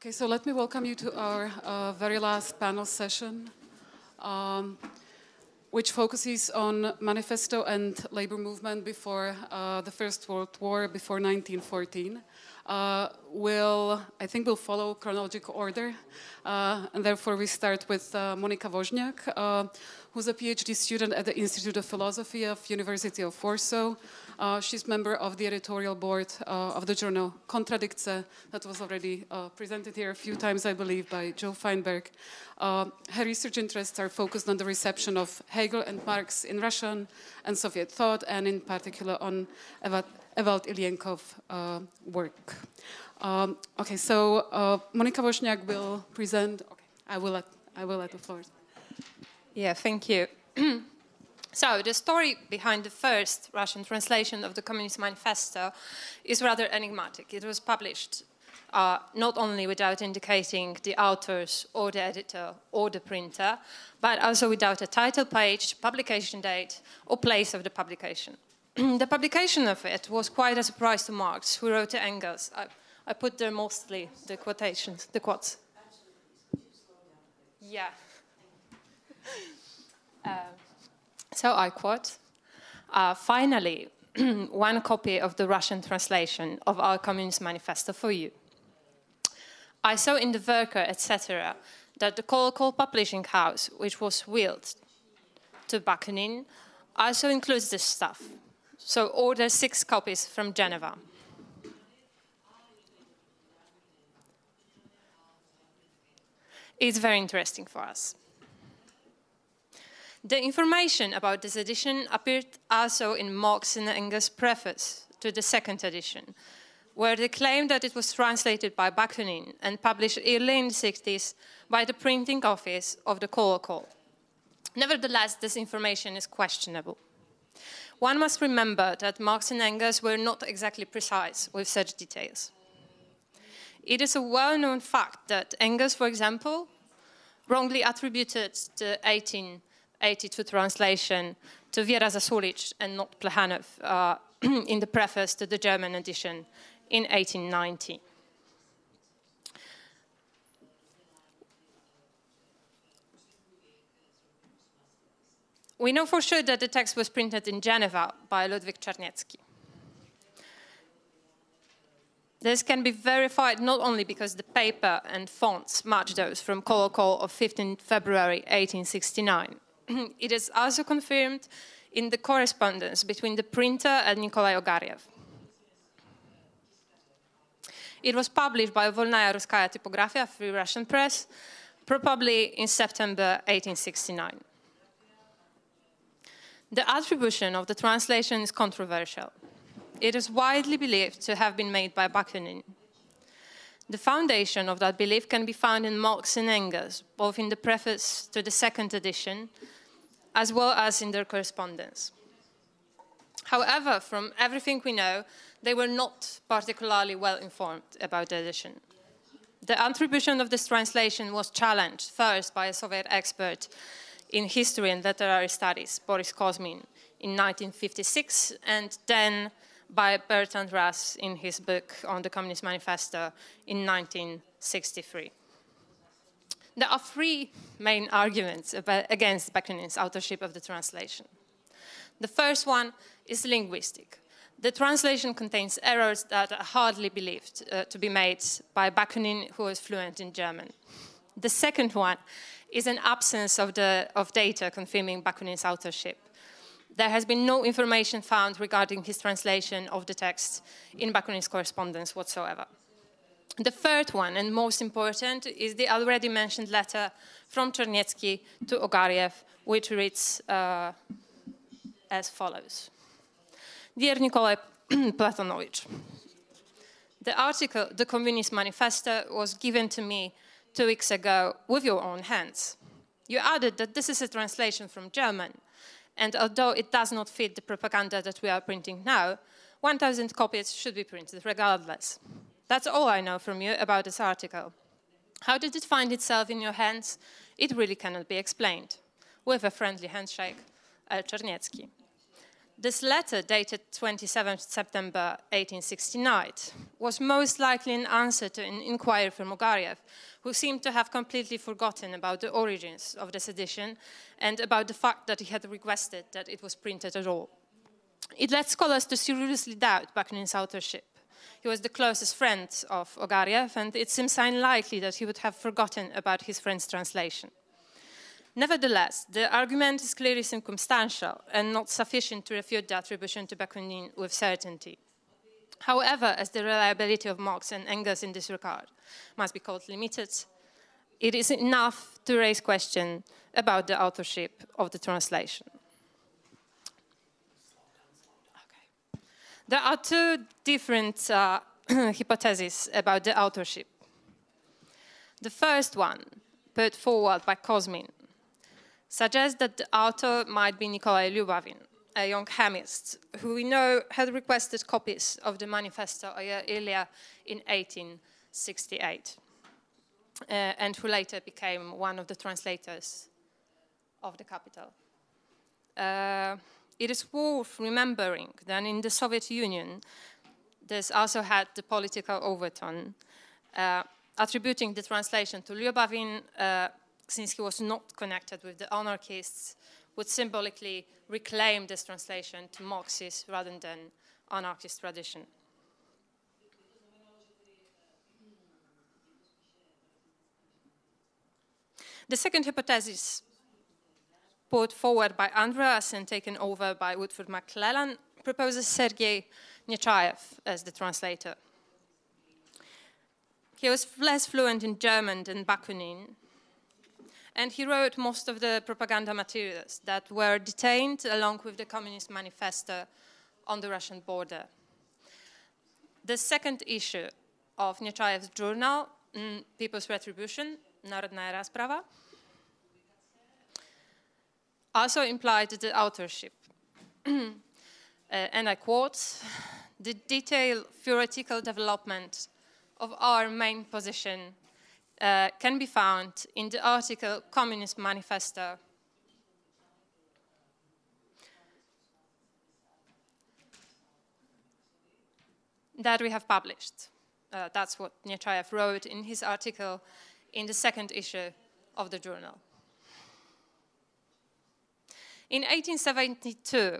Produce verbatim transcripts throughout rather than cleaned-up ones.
Okay, so let me welcome you to our uh, very last panel session, um, which focuses on manifesto and labor movement before uh, the First World War, before nineteen fourteen. Uh, will I think we'll follow chronological order, uh, and therefore we start with uh, Monika Woźniak, uh, who's a PhD student at the Institute of Philosophy of University of Warsaw. Uh, she's member of the editorial board uh, of the journal Kontradikce, that was already uh, presented here a few times, I believe, by Joe Feinberg. Uh, her research interests are focused on the reception of Hegel and Marx in Russian and Soviet thought, and in particular on Eva Ewald Ilienkov's uh, work. Um, okay, so uh, Monika Woźniak will present. Okay, I will let I will let the floor. Yeah, thank you. So the story behind the first Russian translation of the Communist Manifesto is rather enigmatic. It was published uh, not only without indicating the authors or the editor or the printer, but also without a title page, publication date, or place of the publication. The publication of it was quite a surprise to Marx, who wrote to Engels. I, I put there mostly the quotations, the quotes. Yeah. uh, so I quote, uh, finally, one copy of the Russian translation of our Communist Manifesto for you. I saw in the Worker, et cetera, that the Kolokol publishing house, which was willed to Bakunin, also includes this stuff. So order six copies from Geneva. It's very interesting for us. The information about this edition appeared also in Marx and Engels' preface to the second edition, where they claim that it was translated by Bakunin and published early in the sixties by the printing office of the Kolokol. Nevertheless, this information is questionable. One must remember that Marx and Engels were not exactly precise with such details. It is a well-known fact that Engels, for example, wrongly attributed the eighteen eighty-two translation to Vera Zasulich and not Plekhanov uh, in the preface to the German edition in eighteen ninety. We know for sure that the text was printed in Geneva by Ludwik Czarniecki. This can be verified not only because the paper and fonts match those from Kolokol of fifteenth February eighteen sixty-nine. It is also confirmed in the correspondence between the printer and Nikolai Ogariev. It was published by Volnaya Ruskaya Typografia, Free Russian Press, probably in September eighteen sixty-nine. The attribution of the translation is controversial. It is widely believed to have been made by Bakunin. The foundation of that belief can be found in Marx and Engels, both in the preface to the second edition, as well as in their correspondence. However, from everything we know, they were not particularly well informed about the edition. The attribution of this translation was challenged first by a Soviet expert in history and literary studies, Boris Kozmin, in nineteen fifty-six, and then by Bertrand Russell in his book on the Communist Manifesto in nineteen sixty-three. There are three main arguments about, against Bakunin's authorship of the translation. The first one is linguistic. The translation contains errors that are hardly believed uh, to be made by Bakunin, who is fluent in German. The second one is an absence of, the, of data confirming Bakunin's authorship. There has been no information found regarding his translation of the text in Bakunin's correspondence whatsoever. The third one, and most important, is the already mentioned letter from Czarniecki to Ogariev, which reads uh, as follows. Dear Nikolai Platonovich, the article, The Communist Manifesto, was given to me two weeks ago with your own hands. You added that this is a translation from German, and although it does not fit the propaganda that we are printing now, one thousand copies should be printed regardless. That's all I know from you about this article. How did it find itself in your hands? It really cannot be explained. With a friendly handshake, L. Czarniecki. This letter, dated twenty-seventh September eighteen sixty-nine, was most likely an answer to an inquiry from Ogariev, who seemed to have completely forgotten about the origins of this edition and about the fact that he had requested that it was printed at all. It led scholars to seriously doubt Bakunin's authorship. He was the closest friend of Ogariev, and it seems unlikely that he would have forgotten about his friend's translation. Nevertheless, the argument is clearly circumstantial and not sufficient to refute the attribution to Bakunin with certainty. However, as the reliability of Marx and Engels in this regard must be called limited, it is enough to raise question about the authorship of the translation. Okay. There are two different uh, hypotheses about the authorship. The first one, put forward by Kozmin, suggests that the author might be Nikolai Lyubavin, a young chemist who we know had requested copies of the Manifesto a year earlier in eighteen sixty-eight, uh, and who later became one of the translators of the Capital. Uh, it is worth remembering that in the Soviet Union, this also had the political overtone, uh, attributing the translation to Lyubavin, uh, since he was not connected with the anarchists, would symbolically reclaim this translation to Marxist rather than anarchist tradition. The second hypothesis, put forward by Andreas and taken over by Woodford McClellan, proposes Sergei Nechayev as the translator. He was less fluent in German than Bakunin, and he wrote most of the propaganda materials that were detained along with the Communist Manifesto on the Russian border. The second issue of Nechayev's journal, mm, People's Retribution, Narodnaya Rasprava, also implied the authorship. uh, and I quote, "The detailed theoretical development of our main position Uh, can be found in the article Communist Manifesto that we have published." Uh, that's what Nechayev wrote in his article in the second issue of the journal. In eighteen seventy-two,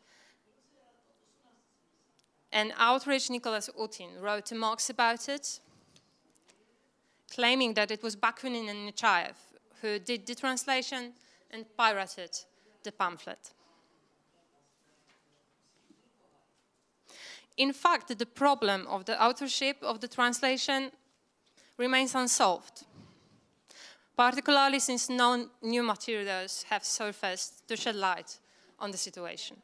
an outraged Nicholas Utin wrote to Marx about it, claiming that it was Bakunin and Nechayev who did the translation and pirated the pamphlet. In fact, the problem of the authorship of the translation remains unsolved, particularly since no new materials have surfaced to shed light on the situation.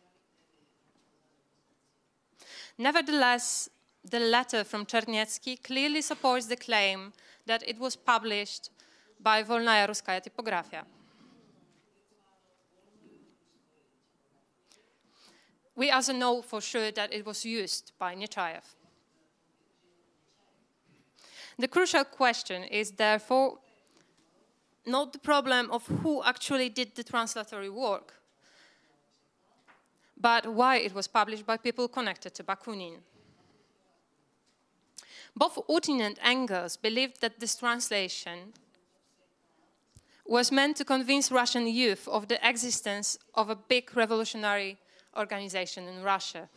Nevertheless, the letter from Czerniecki clearly supports the claim that it was published by Volnaya Ruskaya Typografia. We also know for sure that it was used by Nechayev. The crucial question is therefore not the problem of who actually did the translatory work, but why it was published by people connected to Bakunin. Both Utin and Engels believed that this translation was meant to convince Russian youth of the existence of a big revolutionary organization in Russia,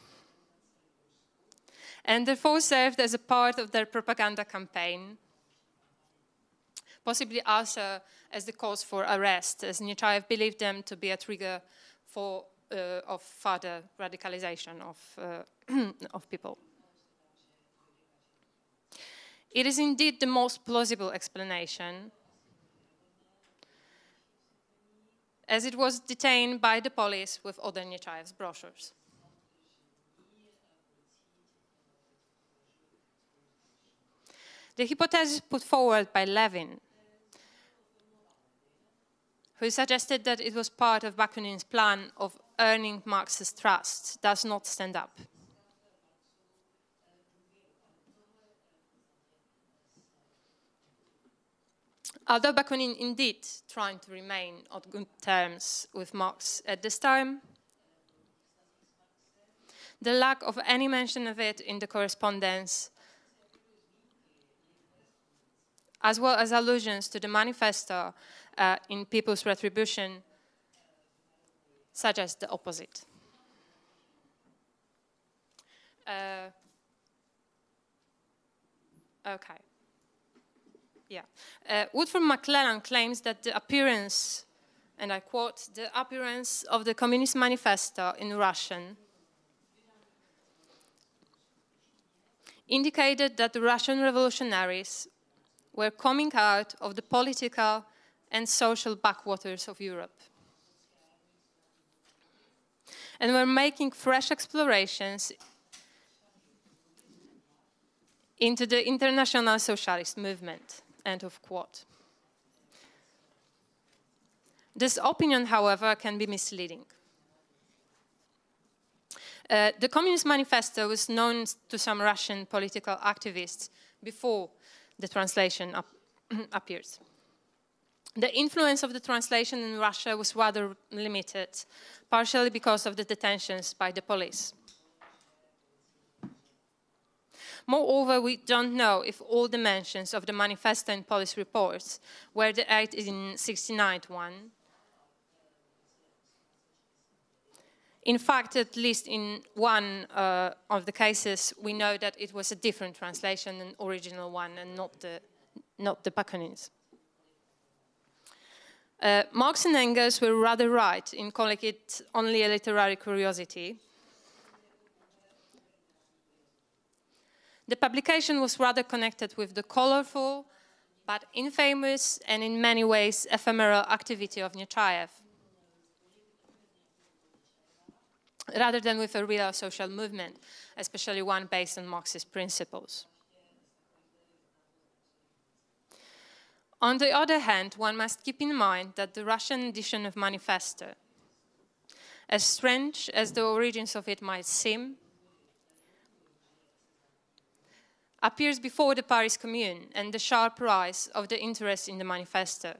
and therefore served as a part of their propaganda campaign, possibly also as the cause for arrest, as Nechayev believed them to be a trigger for, uh, of further radicalization of, uh, of people. It is indeed the most plausible explanation, as it was detained by the police with other Nechayev's brochures. The hypothesis put forward by Levin, who suggested that it was part of Bakunin's plan of earning Marx's trust, does not stand up. Although Bakunin indeed tried to remain on good terms with Marx at this time, the lack of any mention of it in the correspondence, as well as allusions to the manifesto uh, in People's Retribution, suggest the opposite. Uh, okay. Yeah. Uh, Woodford McClellan claims that the appearance, and I quote, the appearance of the Communist Manifesto in Russian indicated that the Russian revolutionaries were coming out of the political and social backwaters of Europe and were making fresh explorations into the international socialist movement, end of quote. This opinion, however, can be misleading. Uh, the Communist Manifesto was known to some Russian political activists before the translation up appears. The influence of the translation in Russia was rather limited, partially because of the detentions by the police. Moreover, we don't know if all the mentions of the manifesto in police reports were the eighteen sixty-nine one. In fact, at least in one uh, of the cases, we know that it was a different translation, an original one, and not the, not the Bakunin's. Uh, Marx and Engels were rather right in calling it only a literary curiosity. The publication was rather connected with the colorful, but infamous and in many ways ephemeral activity of Nechayev, rather than with a real social movement, especially one based on Marxist principles. On the other hand, one must keep in mind that the Russian edition of Manifesto, as strange as the origins of it might seem, appears before the Paris Commune and the sharp rise of the interest in the Manifesto.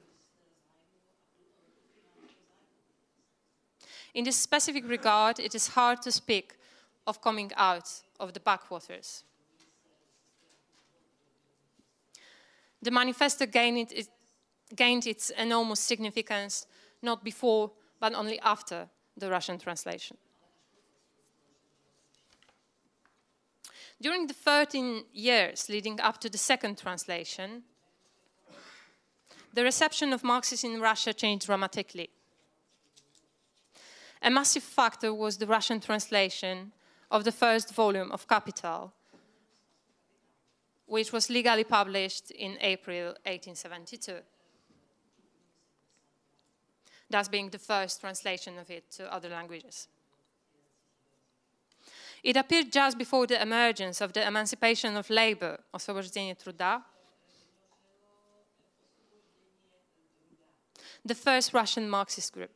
In this specific regard, it is hard to speak of coming out of the backwaters. The Manifesto gained, it, gained its enormous significance not before, but only after the Russian translation. During the thirteen years leading up to the second translation, the reception of Marxism in Russia changed dramatically. A massive factor was the Russian translation of the first volume of Capital, which was legally published in April eighteen seventy-two, thus being the first translation of it to other languages. It appeared just before the emergence of the Emancipation of Labor, Освобождение труда, the first Russian Marxist group.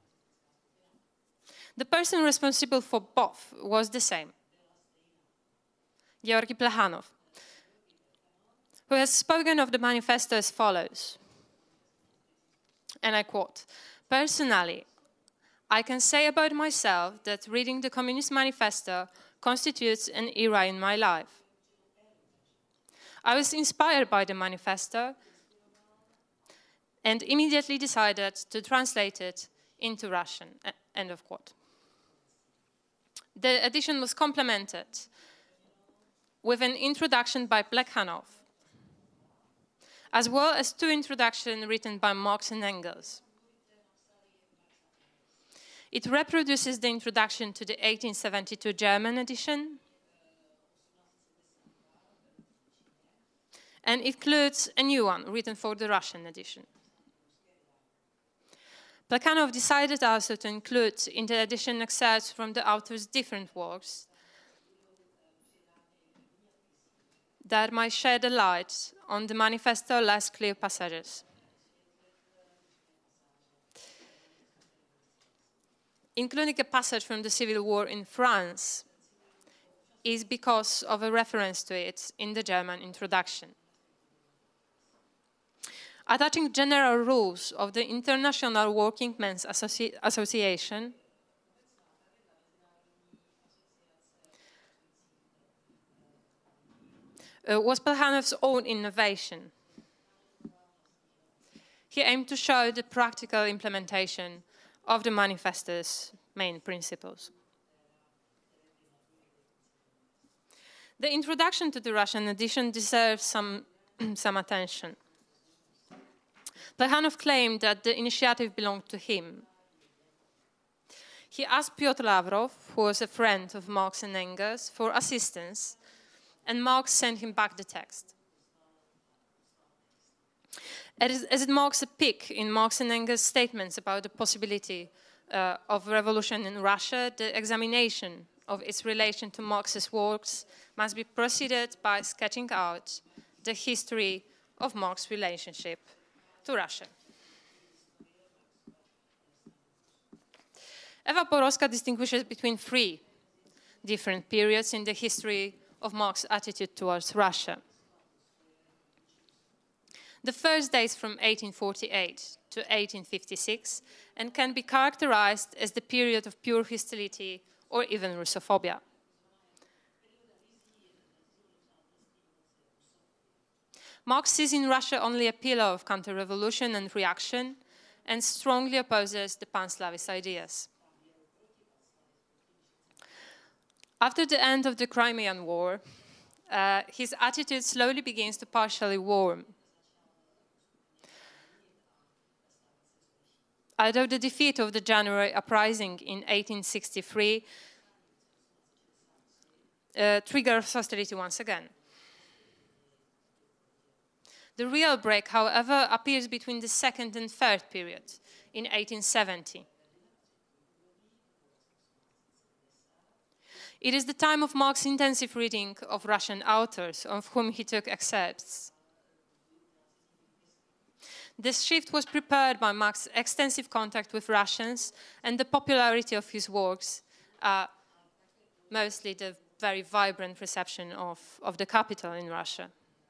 The person responsible for both was the same, Georgy Plekhanov, who has spoken of the manifesto as follows, and I quote, "Personally, I can say about myself that reading the Communist Manifesto constitutes an era in my life. I was inspired by the manifesto and immediately decided to translate it into Russian," end of quote. The edition was complemented with an introduction by Plekhanov, as well as two introductions written by Marx and Engels. It reproduces the introduction to the eighteen seventy-two German edition and includes a new one written for the Russian edition. Plekhanov decided also to include in the edition excerpts from the author's different works that might shed a light on the manifesto less clear passages. Including a passage from the Civil War in France is because of a reference to it in the German introduction. Attaching general rules of the International Working Men's Associ Association, uh, was Plekhanov's own innovation. He aimed to show the practical implementation of the manifesto's main principles. The introduction to the Russian edition deserves some, some attention. Plekhanov claimed that the initiative belonged to him. He asked Pyotr Lavrov, who was a friend of Marx and Engels, for assistance, and Marx sent him back the text. As it marks a peak in Marx and Engels' statements about the possibility uh, of revolution in Russia, the examination of its relation to Marx's works must be preceded by sketching out the history of Marx's relationship to Russia. Eva Porowska distinguishes between three different periods in the history of Marx's attitude towards Russia. The first dates from eighteen forty-eight to eighteen fifty-six and can be characterized as the period of pure hostility or even Russophobia. Marx sees in Russia only a pillar of counter-revolution and reaction and strongly opposes the pan-Slavist ideas. After the end of the Crimean War, uh, his attitude slowly begins to partially warm. Although the defeat of the January uprising in eighteen sixty-three uh, triggers hostility once again. The real break, however, appears between the second and third period, in eighteen seventy. It is the time of Marx's intensive reading of Russian authors, of whom he took excerpts. This shift was prepared by Marx's extensive contact with Russians and the popularity of his works, uh, mostly the very vibrant reception of, of the capital in Russia.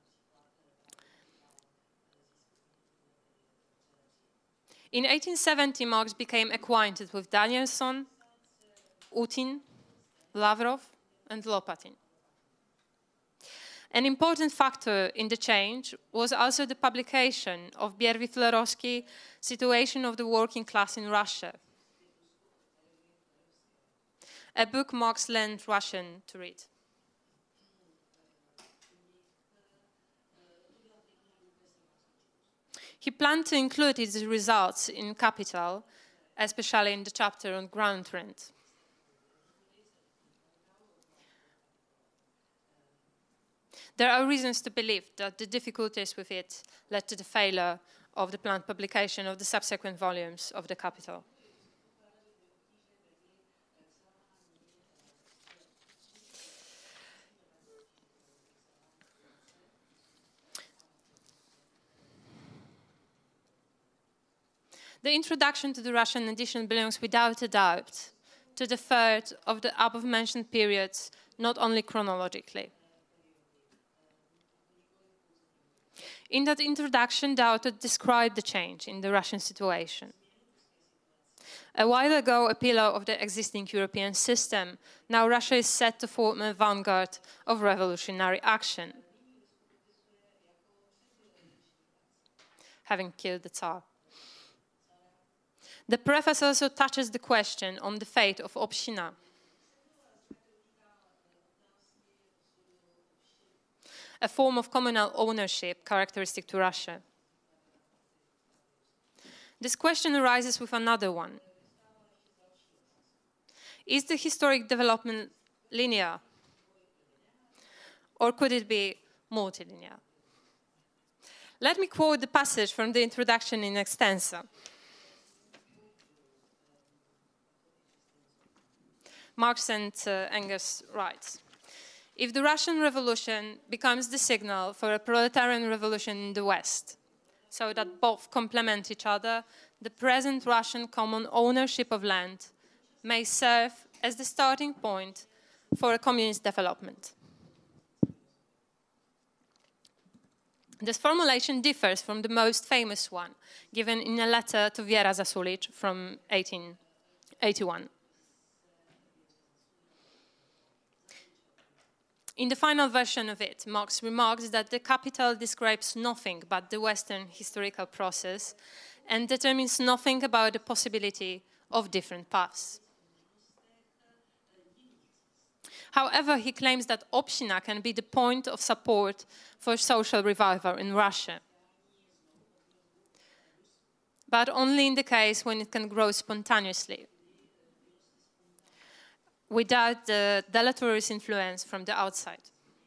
In eighteen seventy, Marx became acquainted with Danielson, Utin, Lavrov, and Lopatin. An important factor in the change was also the publication of Bierwi-Flerowski's Situation of the Working Class in Russia, a book Marx learned Russian to read. He planned to include its results in Capital, especially in the chapter on ground rent. There are reasons to believe that the difficulties with it led to the failure of the planned publication of the subsequent volumes of the Capital. The introduction to the Russian edition belongs without a doubt to the third of the above-mentioned periods, not only chronologically. In that introduction, the author described the change in the Russian situation. A while ago, a pillar of the existing European system, now Russia is set to form a vanguard of revolutionary action, having killed the Tsar. The preface also touches the question on the fate of Obshchina. A form of communal ownership characteristic to Russia. This question arises with another one. Is the historic development linear, or could it be multilinear? Let me quote the passage from the introduction in Extensa. Marx and uh, Engels writes, if the Russian Revolution becomes the signal for a proletarian revolution in the West, so that both complement each other, the present Russian common ownership of land may serve as the starting point for a communist development. This formulation differs from the most famous one, given in a letter to Viera Zasulich from eighteen eighty-one. In the final version of it, Marx remarks that the capital describes nothing but the Western historical process and determines nothing about the possibility of different paths. However, he claims that Obshchina can be the point of support for social revival in Russia, but only in the case when it can grow spontaneously, without the deleterious influence from the outside.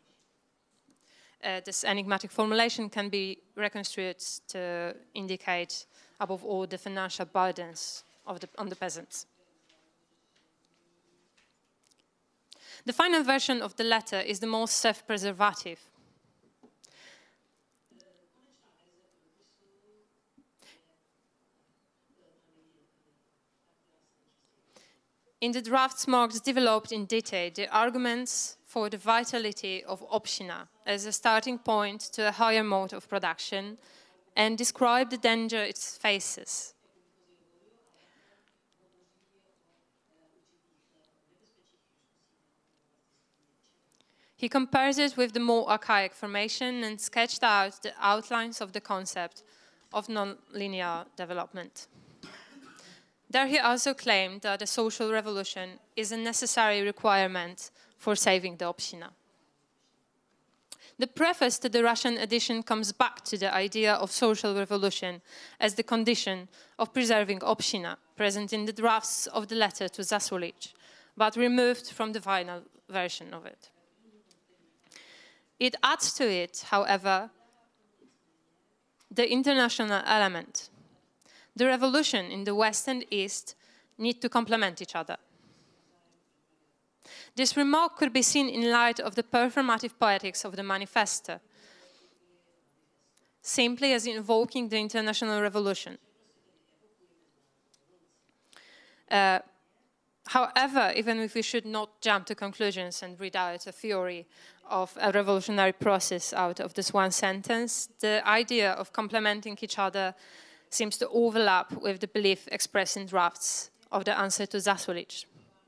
Uh, this enigmatic formulation can be reconstructed to indicate, above all, the financial burdens of the, on the peasants. The final version of the letter is the most self-preservative. In the drafts, Marx developed in detail the arguments for the vitality of Obshchina as a starting point to a higher mode of production and described the danger it faces. He compares it with the more archaic formation and sketched out the outlines of the concept of non-linear development. There he also claimed that a social revolution is a necessary requirement for saving the Obshchina. The preface to the Russian edition comes back to the idea of social revolution as the condition of preserving Obshchina, present in the drafts of the letter to Zasulich, but removed from the final version of it. It adds to it, however, the international element. The revolution in the West and East need to complement each other. This remark could be seen in light of the performative poetics of the manifesto, simply as invoking the international revolution. Uh, however, even if we should not jump to conclusions and read out a theory of a revolutionary process out of this one sentence, the idea of complementing each other seems to overlap with the belief expressed in drafts of the answer to Zasulich.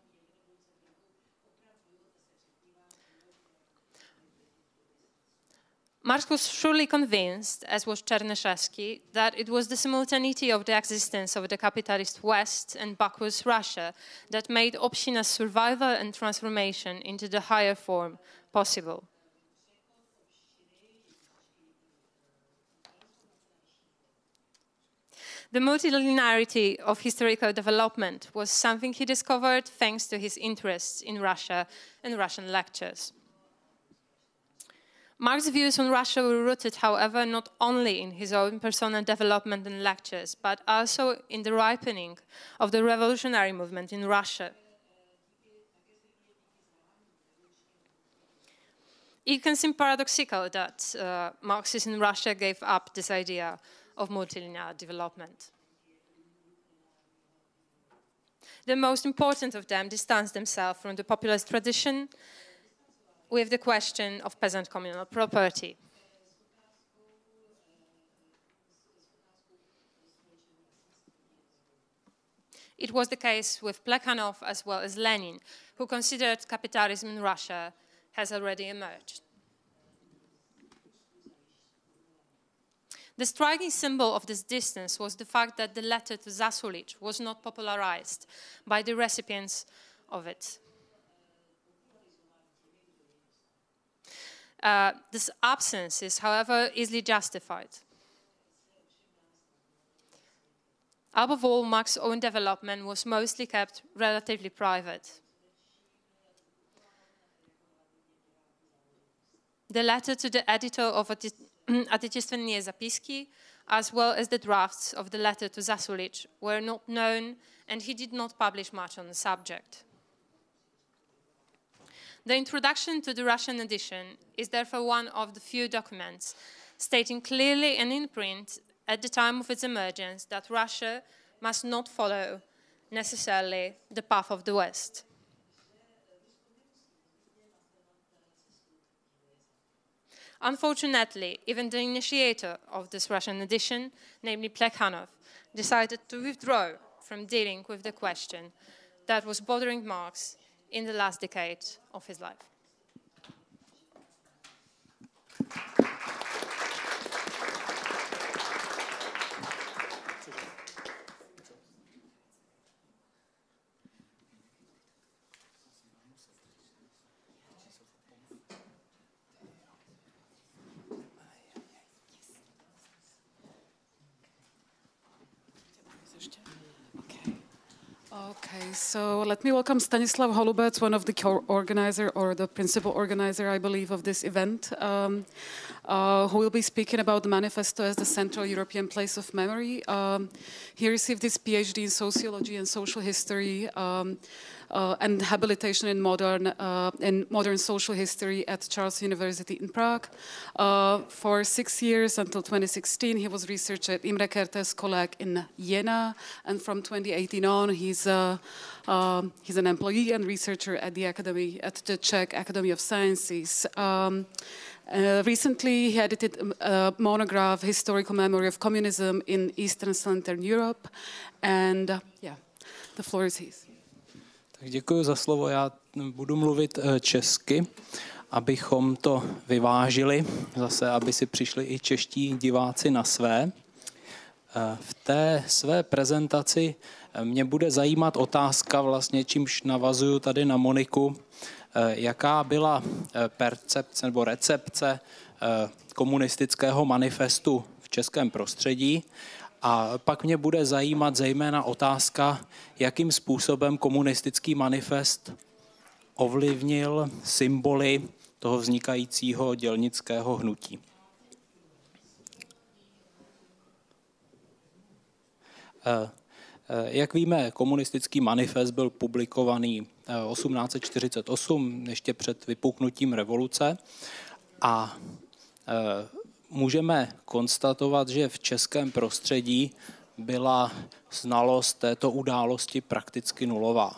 Marx was surely convinced, as was Chernyshevsky, that it was the simultaneity of the existence of the capitalist West and backwards Russia that made Obshchina's survival and transformation into the higher form possible. The multilinearity of historical development was something he discovered thanks to his interests in Russia and Russian lectures. Marx's views on Russia were rooted, however, not only in his own personal development and lectures, but also in the ripening of the revolutionary movement in Russia. It can seem paradoxical that uh, Marxists in Russia gave up this idea of multilinear development. The most important of them distanced themselves from the populist tradition with the question of peasant communal property. It was the case with Plekhanov as well as Lenin, who considered capitalism in Russia has already emerged. The striking symbol of this distance was the fact that the letter to Zasulich was not popularized by the recipients of it. Uh, this absence is, however, easily justified. Above all, Marx's own development was mostly kept relatively private. The letter to the editor of Отечественные записки, as well as the drafts of the letter to Zasulich, were not known, and he did not publish much on the subject. The introduction to the Russian edition is therefore one of the few documents stating clearly and in print at the time of its emergence that Russia must not follow necessarily the path of the West. Unfortunately, even the initiator of this Russian edition, namely Plekhanov, decided to withdraw from dealing with the question that was bothering Marx in the last decade of his life. Okay, so let me welcome Stanislav Holubec, one of the co-organizer or the principal organizer, I believe, of this event, um, uh, who will be speaking about the manifesto as the Central European Place of Memory. Um, he received his PhD in sociology and social history um, uh, and habilitation in modern uh, in modern social history at Charles University in Prague. Uh, for six years until twenty sixteen, he was researcher at Imre Kertész College in Jena, and from twenty eighteen on, he's uh, um, he's an employee and researcher at the Academy at the Czech Academy of Sciences. Um, Uh, recently, he edited a monograph, Historical Memory of Communism in Eastern and Southern Europe, and uh, yeah, the floor is his. Tak děkuji za slovo. Já budu mluvit česky, abychom to vyvážili, zase, aby si přišli i čeští diváci na své. V té své prezentaci mě bude zajímat otázka, vlastně, čímž navazuju tady na Moniku, jaká byla percepce nebo recepce komunistického manifestu v českém prostředí. A pak mě bude zajímat zejména otázka, jakým způsobem komunistický manifest ovlivnil symboly toho vznikajícího dělnického hnutí. Jak víme, komunistický manifest byl publikovaný osmnáct set čtyřicet osm, ještě před vypuknutím revoluce, a můžeme konstatovat, že v českém prostředí byla znalost této události prakticky nulová.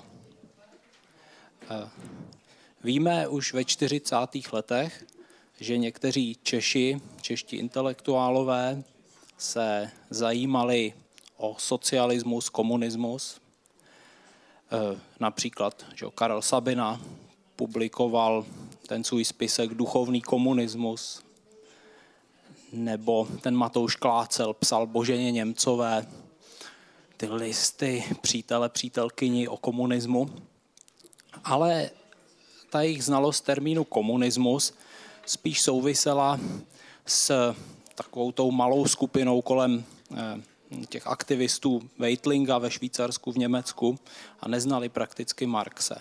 Víme už ve čtyřicátých letech, že někteří Češi, čeští intelektuálové se zajímali o socialismus, komunismus. Například že Karel Sabina publikoval ten svůj spisek Duchovní komunismus, nebo ten Matouš Klácel psal Boženě Němcové ty listy přítele, přítelkyni o komunismu. Ale ta jejich znalost termínu komunismus spíš souvisela s takovou tou malou skupinou kolem těch aktivistů Weitlinga ve Švýcarsku, v Německu, a neznali prakticky Marxe.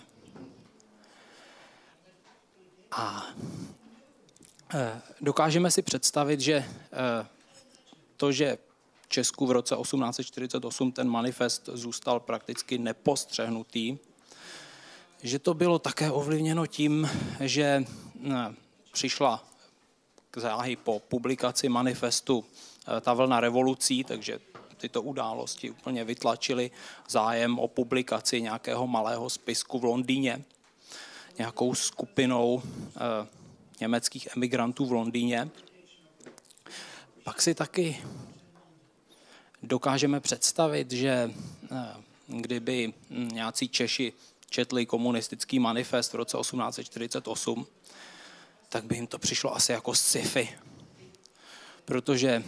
A dokážeme si představit, že to, že v Česku v roce osmnáct set čtyřicet osm ten manifest zůstal prakticky nepostřehnutý, že to bylo také ovlivněno tím, že přišla záhy po publikaci manifestu ta vlna revolucí, takže tyto události úplně vytlačily zájem o publikaci nějakého malého spisku v Londýně, nějakou skupinou eh, německých emigrantů v Londýně. Pak si taky dokážeme představit, že eh, kdyby nějací Češi četli komunistický manifest v roce osmnáct set čtyřicet osm, tak by jim to přišlo asi jako sci-fi, protože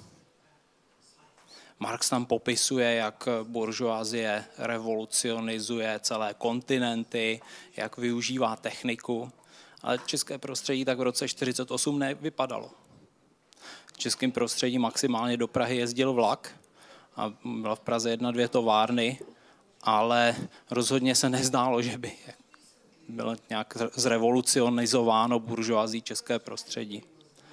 Marx tam popisuje, jak buržoazie revolucionizuje celé kontinenty, jak využívá techniku, ale české prostředí tak v roce čtyřicet osm nevypadalo. V českém prostředí maximálně do Prahy jezdil vlak a byla v Praze jedna, dvě továrny, ale rozhodně se nezdálo, že by bylo nějak zrevolucionizováno buržoazí české prostředí.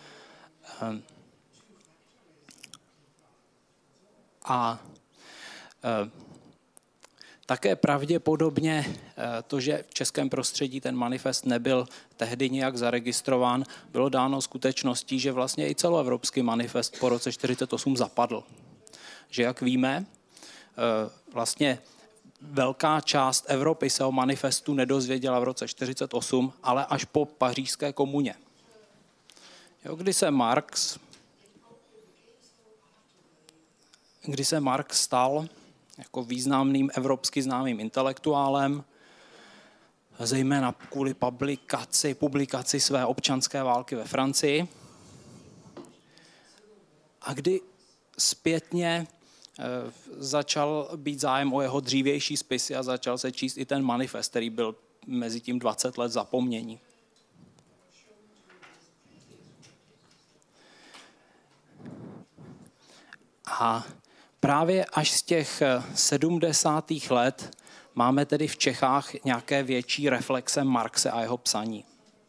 A e, také pravděpodobně e, to, že v českém prostředí ten manifest nebyl tehdy nějak zaregistrován, bylo dáno skutečností, že vlastně i celoevropský manifest po roce čtyřicet osm zapadl. Že jak víme, e, vlastně velká část Evropy se o manifestu nedozvěděla v roce čtyřicet osm, ale až po Pařížské komuně. Jo, kdy se Marx kdy se Marx stal jako významným evropsky známým intelektuálem, zejména kvůli publikaci, publikaci své občanské války ve Francii, a kdy zpětně začal být zájem o jeho dřívější spisy a začal se číst i ten manifest, který byl mezi tím dvacet let zapomnění. A právě až z těch sedmdesátých let máme tedy v Čechách nějaké větší reflexe Marxe a jeho psaní.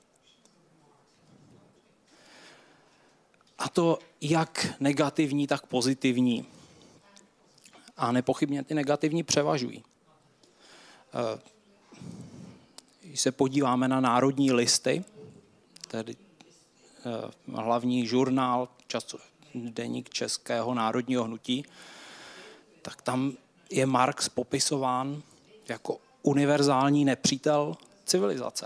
A to jak negativní, tak pozitivní. A nepochybně ty negativní převažují. Když se podíváme na národní listy, tedy hlavní žurnál, deník Českého národního hnutí, tak tam je Marx popisován jako univerzální nepřítel civilizace.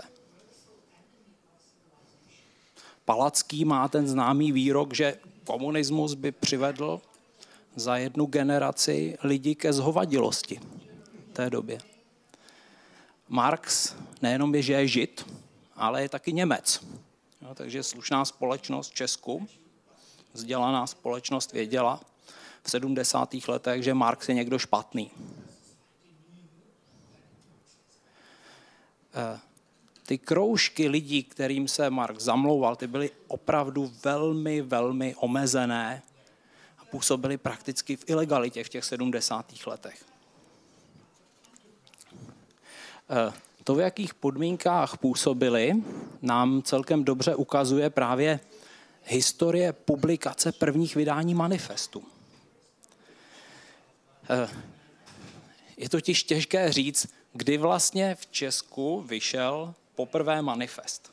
Palacký má ten známý výrok, že komunismus by přivedl za jednu generaci lidi ke zhovadilosti v té době. Marx nejenom je, že je Žid, ale je taky Němec. Jo, takže slušná společnost v Česku, vzdělaná společnost věděla v sedmdesátých letech, že Marx je někdo špatný. Ty kroužky lidí, kterým se Marx zamlouval, ty byly opravdu velmi, velmi omezené a působily prakticky v ilegalitě v těch sedmdesátých letech. To, v jakých podmínkách působili, nám celkem dobře ukazuje právě historie publikace prvních vydání manifestu. Je totiž těžké říct, kdy vlastně v Česku vyšel poprvé manifest.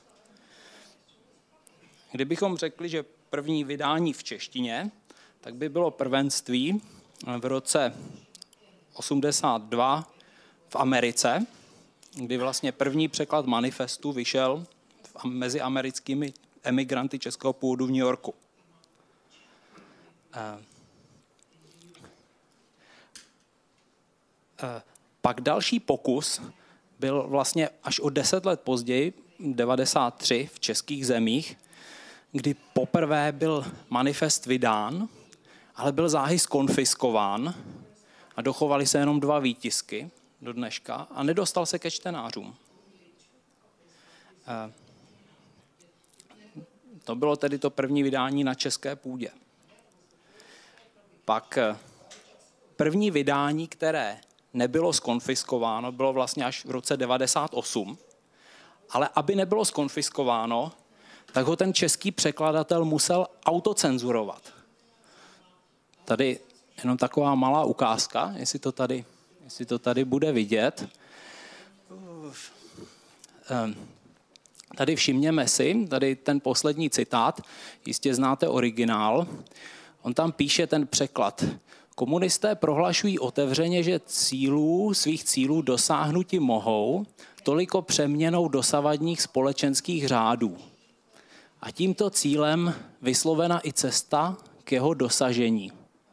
Kdybychom řekli, že první vydání v češtině, tak by bylo prvenství v roce osmdesát dva v Americe, kdy vlastně první překlad manifestu vyšel mezi americkými emigranty českého původu v New Yorku. Pak další pokus byl vlastně až o deset let později, devadesát tři, v českých zemích, kdy poprvé byl manifest vydán, ale byl záhy zkonfiskován a dochovaly se jenom dva výtisky do dneška a nedostal se ke čtenářům. To bylo tedy to první vydání na české půdě. Pak první vydání, které nebylo zkonfiskováno, bylo vlastně až v roce devadesát osm, ale aby nebylo zkonfiskováno, tak ho ten český překladatel musel autocenzurovat. Tady jenom taková malá ukázka, jestli to tady, jestli to tady bude vidět. Tady všimněme si, tady ten poslední citát, jistě znáte originál, on tam píše ten překlad. Komunisté prohlašují otevřeně, že cílů, svých cílů dosáhnuti mohou, toliko přeměnou dosavadních společenských řádů. A tímto cílem vyslovena i cesta k jeho dosažení.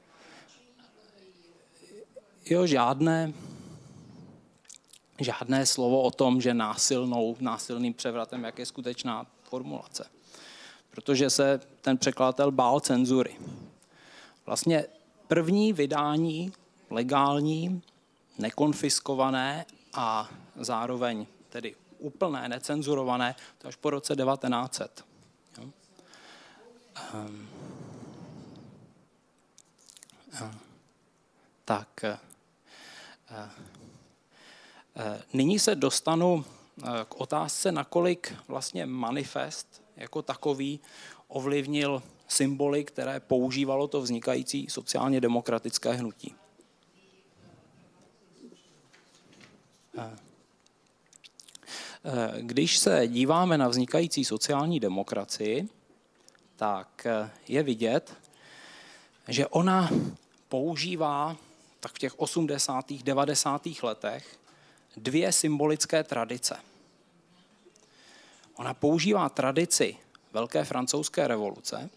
Jo, žádné, žádné slovo o tom, že násilnou, násilným převratem, jak je skutečná formulace. Protože se ten překladatel bál cenzury. Vlastně první vydání legální, nekonfiskované a zároveň tedy úplné, necenzurované, to až po roce devatenáct set. Um, uh, tak, uh, uh, nyní se dostanu uh, k otázce, nakolik vlastně manifest jako takový ovlivnil symboly, které používalo to vznikající sociálně demokratické hnutí. Když se díváme na vznikající sociální demokracii, tak je vidět, že ona používá tak v těch osmdesátých, devadesátých letech dvě symbolické tradice. Ona používá tradici Velké francouzské revoluce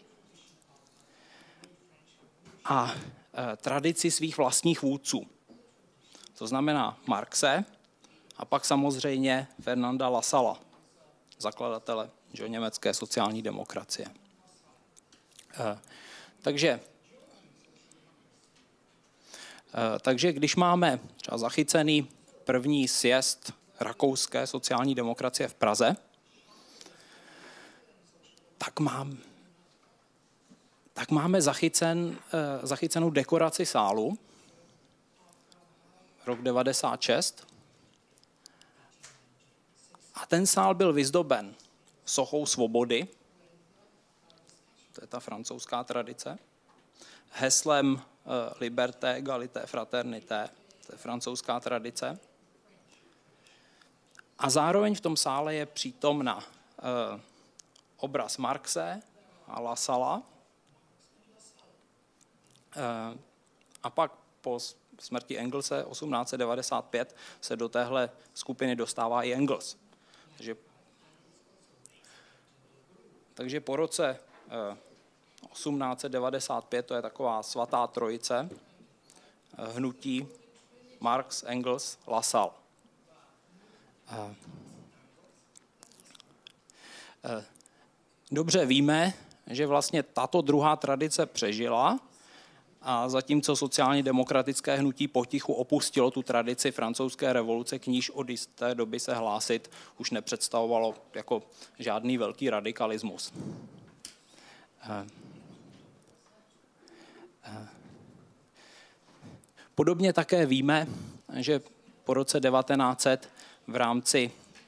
a e, tradici svých vlastních vůdců. To znamená Marxe a pak samozřejmě Fernanda Lasala, zakladatele že, německé sociální demokracie. E, takže Takže když máme třeba zachycený první sjezd rakouské sociální demokracie v Praze, tak, mám, tak máme zachycen, zachycenou dekoraci sálu, rok devadesát šest. A ten sál byl vyzdoben sochou svobody, to je ta francouzská tradice, heslem Liberté, Egalité, Fraternité, to je francouzská tradice. A zároveň v tom sále je přítomna eh, obraz Marxe a Lasala. Eh, a pak po smrti Engelse osmnáct set devadesát pět se do téhle skupiny dostává i Engels. Takže, takže po roce eh, osmnáct set devadesát pět to je taková svatá trojice eh, hnutí Marx, Engels, Lassalle. Eh, eh, dobře víme, že vlastně tato druhá tradice přežila, a zatímco sociálně demokratické hnutí potichu opustilo tu tradici francouzské revoluce, k níž od jisté doby se hlásit už nepředstavovalo jako žádný velký radikalismus. Podobně také víme, že po roce devatenáct set v rámci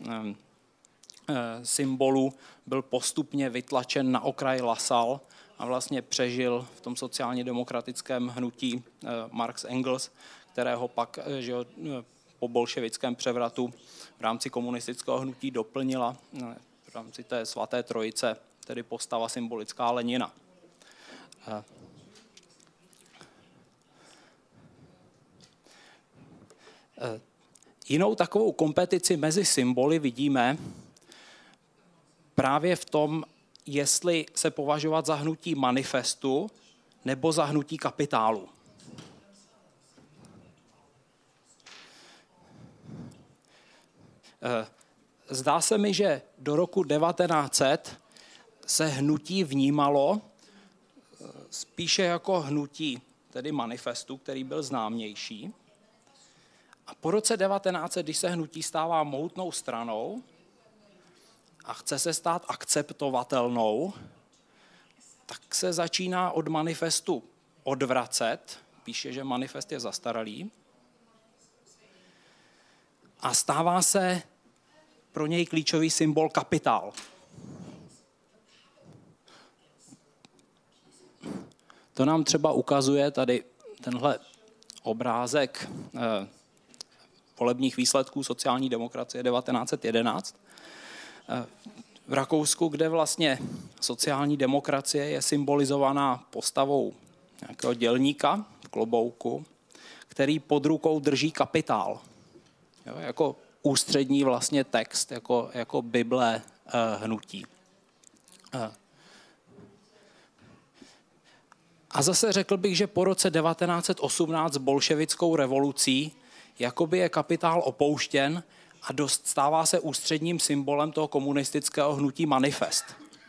symbolu byl postupně vytlačen na okraj Lassalle a vlastně přežil v tom sociálně demokratickém hnutí Marx Engels, kterého pak že po bolševickém převratu v rámci komunistického hnutí doplnila v rámci té svaté trojice, tedy postava symbolická Lenina. Jinou takovou kompetici mezi symboly vidíme právě v tom, jestli se považovat za hnutí manifestu nebo za hnutí kapitálu. Zdá se mi, že do roku devatenáct set se hnutí vnímalo spíše jako hnutí, tedy manifestu, který byl známější. A po roce devatenáct set, když se hnutí stává mohutnou stranou a chce se stát akceptovatelnou, tak se začíná od manifestu odvracet, píše, že manifest je zastaralý, a stává se pro něj klíčový symbol kapitál. To nám třeba ukazuje tady tenhle obrázek eh, volebních výsledků sociální demokracie devatenáct set jedenáct. Eh, v Rakousku, kde vlastně sociální demokracie je symbolizovaná postavou nějakého dělníka v klobouku, který pod rukou drží kapitál. Jo, jako ústřední vlastně text, jako, jako Bible eh, hnutí. Eh. A zase řekl bych, že po roce devatenáct set osmnáct s bolševickou revolucí jakoby je kapitál opouštěn a dost stává se ústředním symbolem toho komunistického hnutí manifest.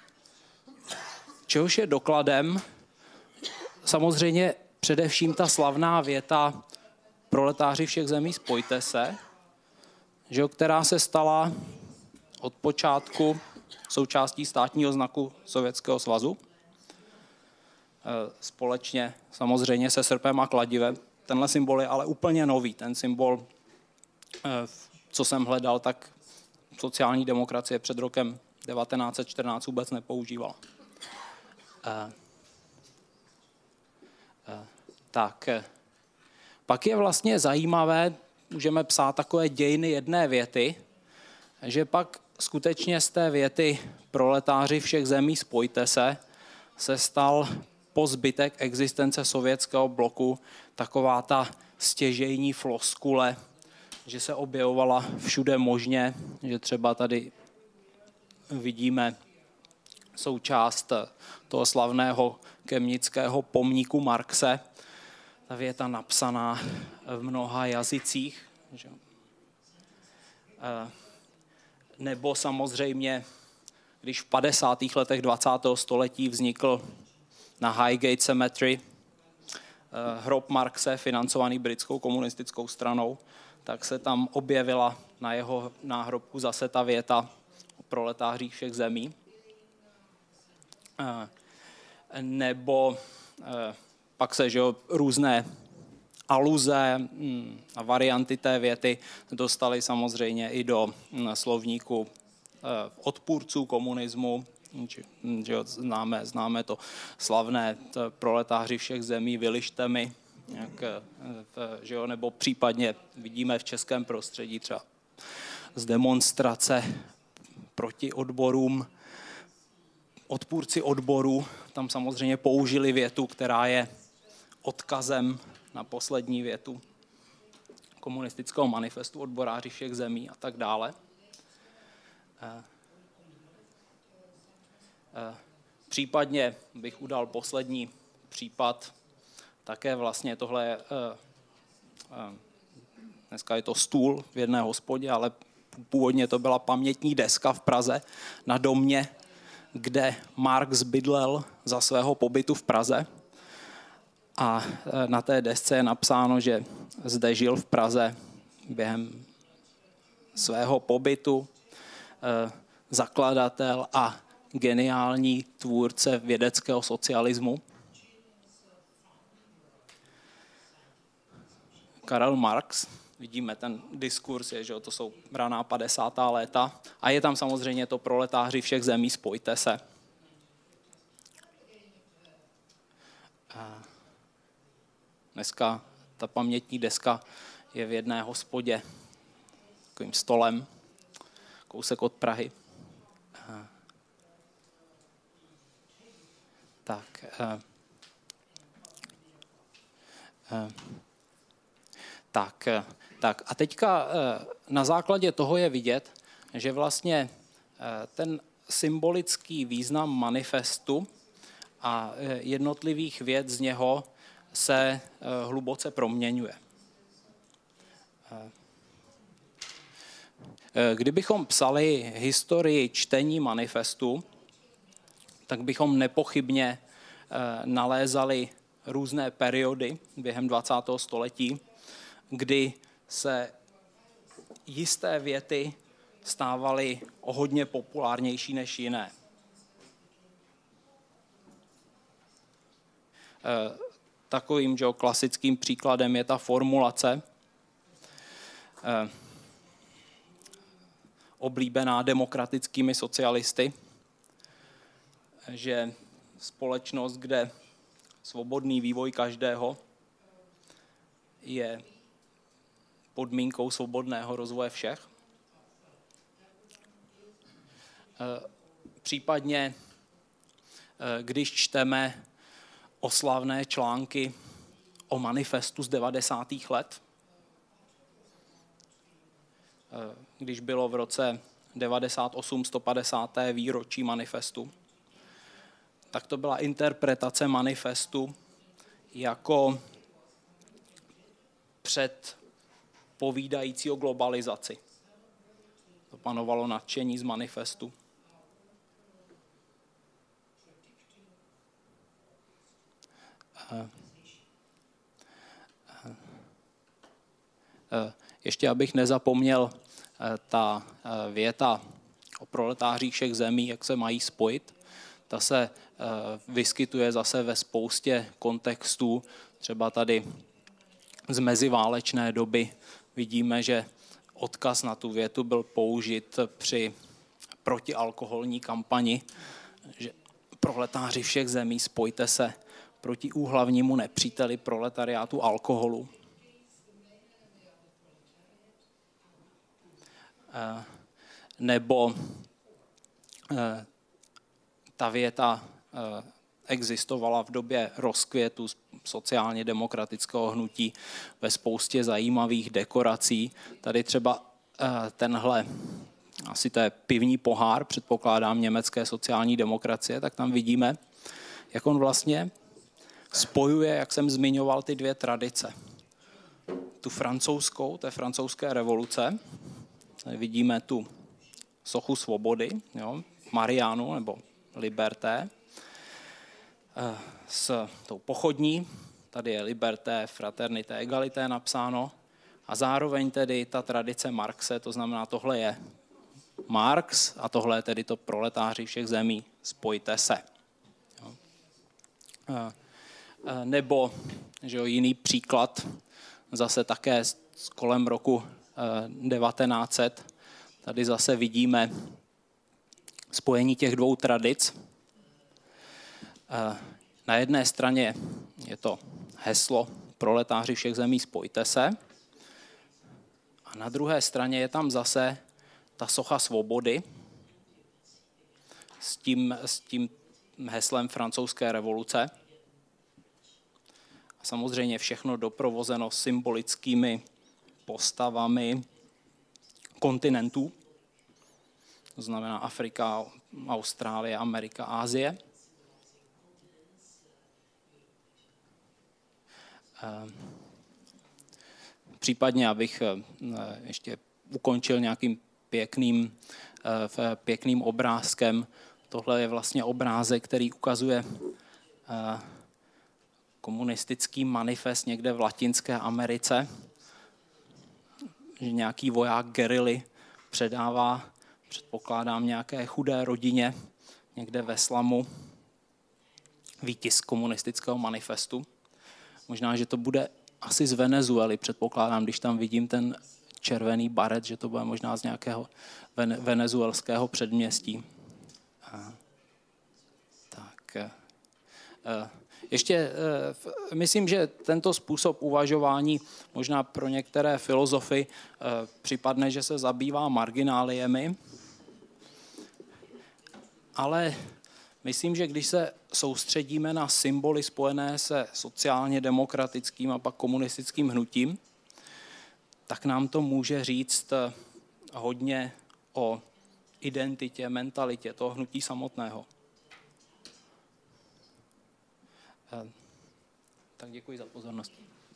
Čehož je dokladem samozřejmě především ta slavná věta proletáři všech zemí spojte se, že, která se stala od počátku součástí státního znaku Sovětského svazu. Společně samozřejmě se srpem a kladivem. Tenhle symbol je ale úplně nový. Ten symbol, co jsem hledal, tak sociální demokracie před rokem devatenáct set čtrnáct vůbec nepoužívala. Tak, pak je vlastně zajímavé, můžeme psát takové dějiny jedné věty, že pak skutečně z té věty proletáři všech zemí spojte se, se stal po zbytek existence sovětského bloku taková ta stěžejní floskule, že se objevovala všude možně, že třeba tady vidíme součást toho slavného kemnického pomníku Marxe, ta věta napsaná v mnoha jazycích. Že? Nebo samozřejmě, když v padesátých letech dvacátého století vznikl na Highgate Cemetery hrob Marxe, financovaný britskou komunistickou stranou, tak se tam objevila na jeho náhrobku zase ta věta o proletářích všech zemí. Nebo pak se že jo, různé aluze a varianty té věty dostaly samozřejmě i do slovníku odpůrců komunismu. Že jo, známe, známe to slavné to proletáři všech zemí, vylište mi, jak, že jo, nebo případně vidíme v českém prostředí třeba z demonstrace proti odborům, odpůrci odborů tam samozřejmě použili větu, která je odkazem na poslední větu komunistického manifestu odboráři všech zemí a tak dále. Případně bych udal poslední případ, také vlastně tohle je, dneska je to stůl v jedné hospodě, ale původně to byla pamětní deska v Praze na domě, kde Marx bydlel za svého pobytu v Praze. A na té desce je napsáno, že zde žil v Praze během svého pobytu zakladatel a geniální tvůrce vědeckého socialismu Karel Marx. Vidíme ten diskurs, je, že to jsou raná padesátá léta. A je tam samozřejmě to proletáři všech zemí, spojte se. A dneska ta pamětní deska je v jedné hospodě, takovým stolem, kousek od Prahy. A tak. A a Tak, tak a teďka na základě toho je vidět, že vlastně ten symbolický význam manifestu a jednotlivých vět z něho se hluboce proměňuje. Kdybychom psali historii čtení manifestu, tak bychom nepochybně nalézali různé periody během dvacátého století, kdy se jisté věty stávaly o hodně populárnější než jiné. Takovým že, klasickým příkladem je ta formulace oblíbená demokratickými socialisty, že společnost, kde svobodný vývoj každého je podmínkou svobodného rozvoje všech. Případně, když čteme oslavné články o manifestu z devadesátých let, když bylo v roce devadesát osm sto padesáté výročí manifestu, tak to byla interpretace manifestu jako před povídající o globalizaci. To panovalo nadšení z manifestu. Ještě abych nezapomněl, ta věta o proletářích všech zemí, jak se mají spojit, ta se vyskytuje zase ve spoustě kontextů, třeba tady z meziválečné doby vidíme, že odkaz na tu větu byl použit při protialkoholní kampani, že proletáři všech zemí, spojte se proti úhlavnímu nepříteli proletariátu alkoholu. Nebo ta věta existovala v době rozkvětu sociálně demokratického hnutí ve spoustě zajímavých dekorací. Tady třeba tenhle, asi to je pivní pohár, předpokládám německé sociální demokracie, tak tam vidíme, jak on vlastně spojuje, jak jsem zmiňoval, ty dvě tradice. Tu francouzskou, té francouzské revoluce, tady vidíme tu sochu svobody, jo, Mariánu nebo Liberté, s tou pochodní, tady je liberté, fraternité, egalité napsáno a zároveň tedy ta tradice Marxe, to znamená, tohle je Marx a tohle je tedy to proletáři všech zemí, spojte se. Jo. Nebo že jo, jiný příklad, zase také z kolem roku devatenáct set, tady zase vidíme spojení těch dvou tradic. Na jedné straně je to heslo proletáři všech zemí, spojte se. A na druhé straně je tam zase ta socha svobody s tím, s tím heslem francouzské revoluce. A samozřejmě všechno doprovozeno symbolickými postavami kontinentů. To znamená Afrika, Austrálie, Amerika, Asie. Případně, abych ještě ukončil nějakým pěkným, pěkným obrázkem. Tohle je vlastně obrázek, který ukazuje komunistický manifest někde v Latinské Americe, že nějaký voják gerily předává, předpokládám, nějaké chudé rodině někde ve slamu výtisk komunistického manifestu. Možná, že to bude asi z Venezuely, předpokládám, když tam vidím ten červený baret, že to bude možná z nějakého venezuelského předměstí. A, tak. A, ještě myslím, že tento způsob uvažování možná pro některé filozofy připadne, že se zabývá margináliemi, ale myslím, že když se soustředíme na symboly spojené se sociálně demokratickým a pak komunistickým hnutím, tak nám to může říct hodně o identitě, mentalitě toho hnutí samotného. Tak děkuji za pozornost.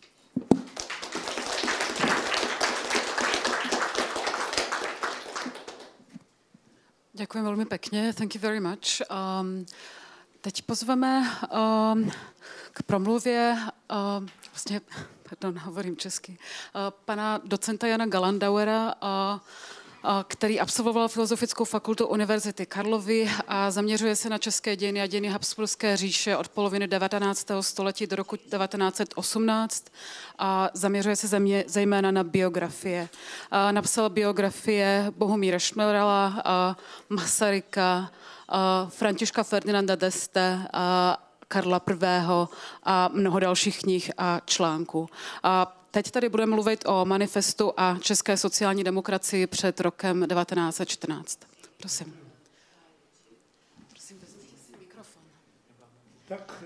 Děkuji velmi pěkně. Thank you very much. Um, teď pozveme um, k promluvě, uh, vlastně, pardon, hovorím česky, uh, pana docenta Jana Galandauera, uh, který absolvoval Filozofickou fakultu Univerzity Karlovy a zaměřuje se na české dějiny a dějiny Habsburské říše od poloviny devatenáctého století do roku devatenáct set osmnáct a zaměřuje se země, zejména na biografie. A napsal biografie Bohumíra Šmelrala, a Masaryka, a Františka Ferdinanda d'Este, a Karla prvního. A mnoho dalších knih a článků. A teď tady budeme mluvit o manifestu a české sociální demokracii před rokem devatenáct set čtrnáct. Prosím. Prosím, vezměte si mikrofon. Tak,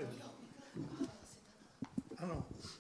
ano.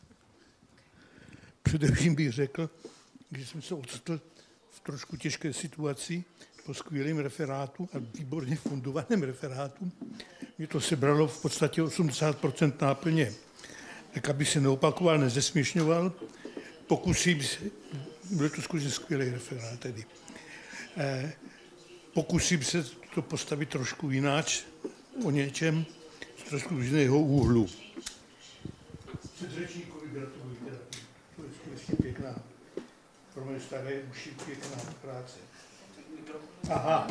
Především bych řekl, že jsem se ocitl v trošku těžké situaci po skvělém referátu a výborně fundovaném referátu. Mě to sebralo v podstatě osmdesát procent náplně. Tak aby se neopakoval, nezesměšňoval, pokusím se, byl to skutečně skvělý referát tedy, eh, pokusím se to postavit trošku jináč, o něčem, z trošku jiného úhlu. Předřečníkovi gratuluji, teda, to je skutečně pěkná, pro mě staré uši pěkná práce. Aha.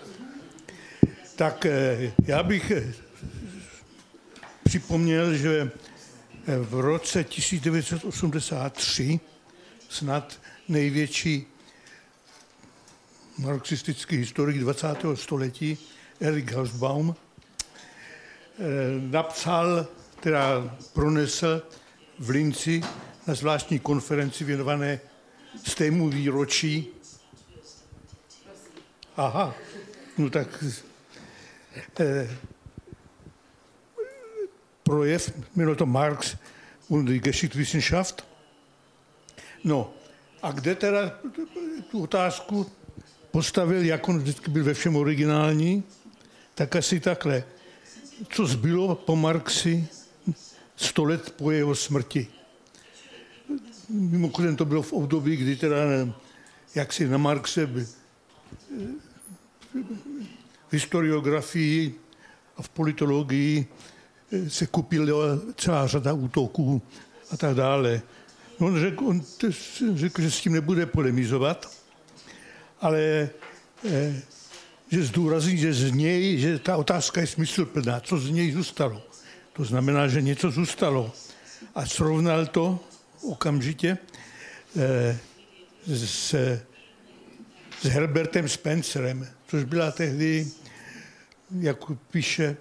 Tak eh, já bych eh, připomněl, že v roce tisíc devět set osmdesát tři snad největší marxistický historik dvacátého století Erik Hobsbawm napsal, teda pronesl v Linci na zvláštní konferenci věnované stému výročí. Aha, no tak eh, projev, jmenuje to Marx und die Geschichtswissenschaft. No, a kde teda tu otázku postavil, jak on vždycky byl ve všem originální, tak asi takhle. Co zbylo po Marxi sto let po jeho smrti? Mimochodem to bylo v období, kdy teda jak si na Marxe v historiografii a v politologii se kupila celá řada útoků a tak dále. On řekl, on řekl, že s tím nebude polemizovat, ale že zdůrazní, že z něj, že ta otázka je smysluplná, co z něj zůstalo. To znamená, že něco zůstalo. A srovnal to okamžitě s, s Herbertem Spencerem, což byla tehdy, jak píše,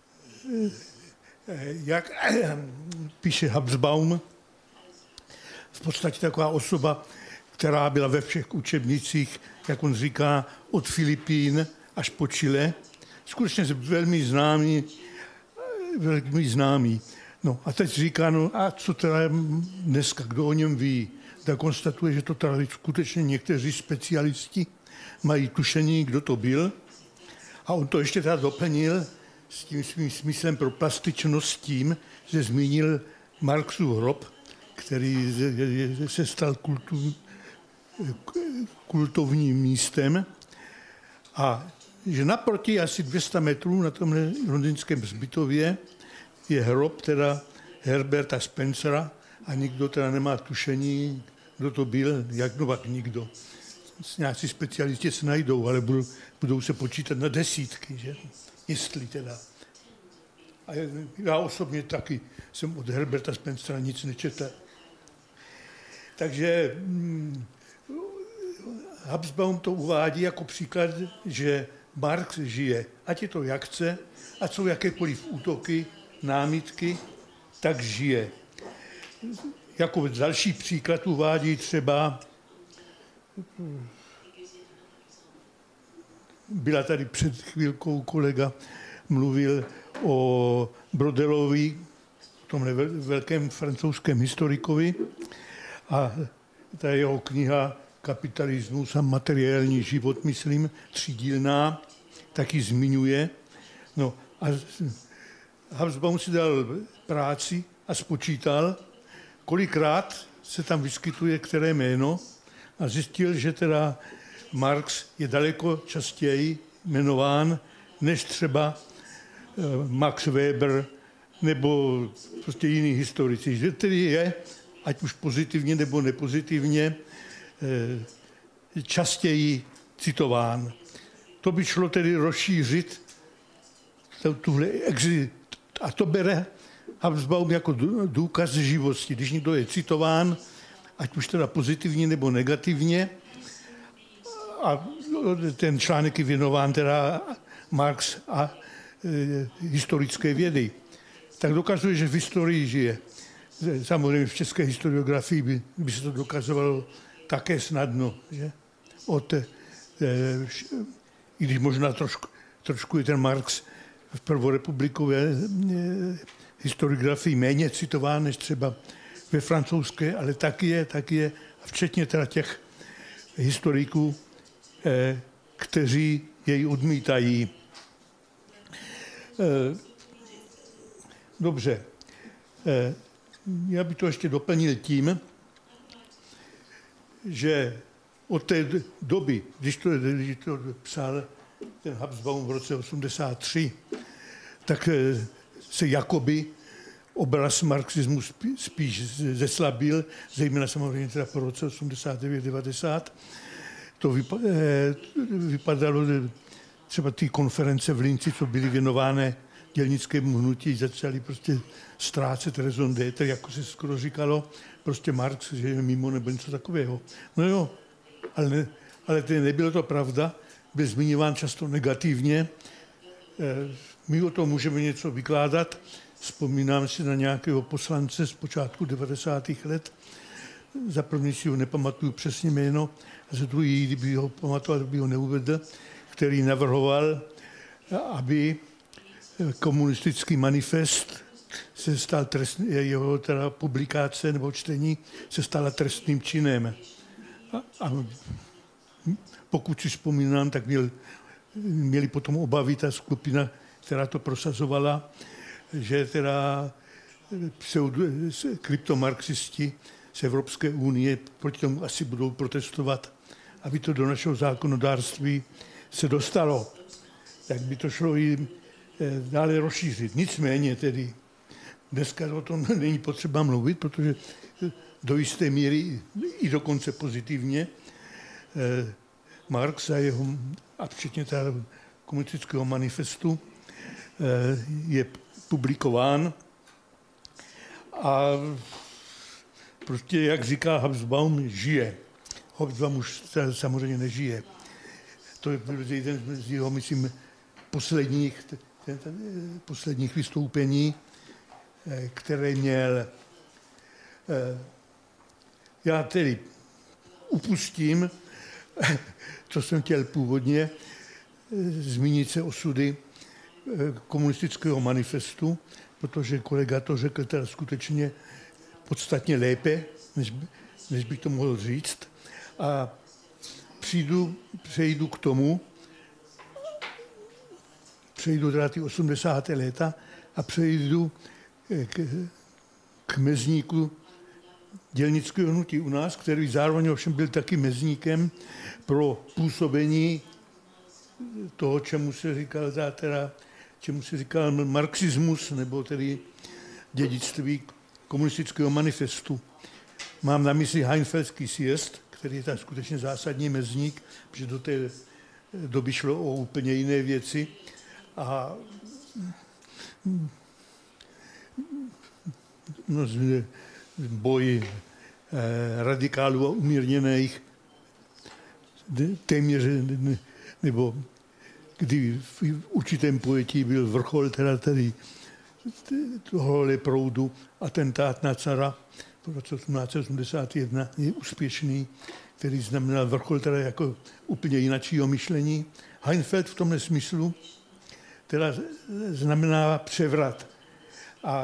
jak píše Hobsbawm, v podstatě taková osoba, která byla ve všech učebnicích, jak on říká, od Filipín až po Chile. Skutečně velmi známý, velmi známý. No a teď říká, no a co teda dneska, kdo o něm ví? Tak konstatuje, že to teda skutečně někteří specialisti mají tušení, kdo to byl. A on to ještě teda doplnil s tím svým smyslem pro plastičnost tím, že zmínil Marxův hrob, který se stal kultu, kultovním místem a že naproti asi dvě stě metrů na tomhle londýnském hřbitově je hrob teda Herberta Spencera a nikdo teda nemá tušení, kdo to byl, jak no pak nikdo. Nějací specialisti se najdou, ale budou, budou se počítat na desítky, že? Jestli teda. A já osobně taky jsem od Herberta Spencera nic nečetl. Takže hm, Hobsbawm to uvádí jako příklad, že Marx žije, ať je to jak chce, ať jsou jakékoliv útoky, námitky, tak žije. Jako další příklad uvádí třeba, byla tady před chvílkou kolega, mluvil o Brodelovi, tomhle velkém francouzském historikovi, a ta jeho kniha Kapitalismus a materiální život, myslím, třídílná, taky zmiňuje. No a Hobsbawm si dal práci a spočítal, kolikrát se tam vyskytuje které jméno a zjistil, že teda Marx je daleko častěji jmenován než třeba Max Weber nebo prostě jiný historici. Že tedy je, ať už pozitivně nebo nepozitivně, častěji citován. To by šlo tedy rozšířit tuhle exi, a to bere Hobsbawm jako důkaz živosti. Když někdo je citován, ať už teda pozitivně nebo negativně, a ten článek je věnován teda Marx a e, historické vědy, tak dokazuje, že v historii žije. Samozřejmě v české historiografii by, by se to dokazovalo také snadno, že? Od, e, i když možná trošku, trošku je ten Marx v prvorepublikové e, historiografii méně citován než třeba ve francouzské, ale taky je, taky je, včetně teda těch historiků, e, kteří jej odmítají. E, dobře. E, já bych to ještě doplnil tím, že od té doby, když to, když to psal ten Hobsbawm v roce osmdesát tři, tak se jakoby obraz marxismu spíš zeslabil, zejména samozřejmě teda po roce osmdesát devět devadesát. To vypadalo, třeba ty konference v Linci, co byly věnovány dělnickému hnutí, začaly prostě ztrácet raison d'être, jako se skoro říkalo, prostě Marx, že je mimo nebo něco takového. No jo, ale, ne, ale to nebylo to pravda, byl zmiňován často negativně. My o tom můžeme něco vykládat. Vzpomínám si na nějakého poslance z počátku devadesátých let. Za první si ho nepamatuju přesně jméno, a za druhý, kdyby ho pamatoval, by ho neuvedl, který navrhoval, aby komunistický manifest se stal trestný, jeho teda publikace nebo čtení se stala trestným činem. A, a pokud si vzpomínám, tak měl, měli potom obavy ta skupina, která to prosazovala, že teda pseudo, kryptomarxisti z Evropské unie proti tomu asi budou protestovat, aby to do našeho zákonodárství se dostalo. Tak by to šlo i dále rozšířit. Nicméně tedy dneska o tom není potřeba mluvit, protože do jisté míry i dokonce pozitivně Marx a jeho, a včetně toho komunistického manifestu, je publikován a prostě, jak říká Hobsbawm, žije. Hobsbawm už samozřejmě nežije. To je jeden z jeho, myslím, posledních, posledních vystoupení, které měl. Já tedy upustím, co jsem chtěl původně, zmínit se osudy komunistického manifestu, protože kolega to řekl teda skutečně podstatně lépe, než, než bych to mohl říct. A přijdu, přejdu k tomu, přejdu teda ty osmdesátá léta a přejdu k, k mezníku dělnického hnutí u nás, který zároveň ovšem byl taky mezníkem pro působení toho, čemu se říkal, teda, čemu se říkal marxismus, nebo tedy dědictví komunistického manifestu. Mám na mysli Heinfeldský sjezd, který je tak skutečně zásadní mezník, protože do té doby šlo o úplně jiné věci. A no, boj eh, radikálů a umírněných téměř, nebo kdy v určitém pojetí byl vrchol teda tady tohohle proudu, atentát na cara v roce osmnáct set osmdesát jedna je úspěšný, který znamenal vrchol teda jako úplně jináčího myšlení. Heinfeld v tomhle smyslu teda znamená převrat. A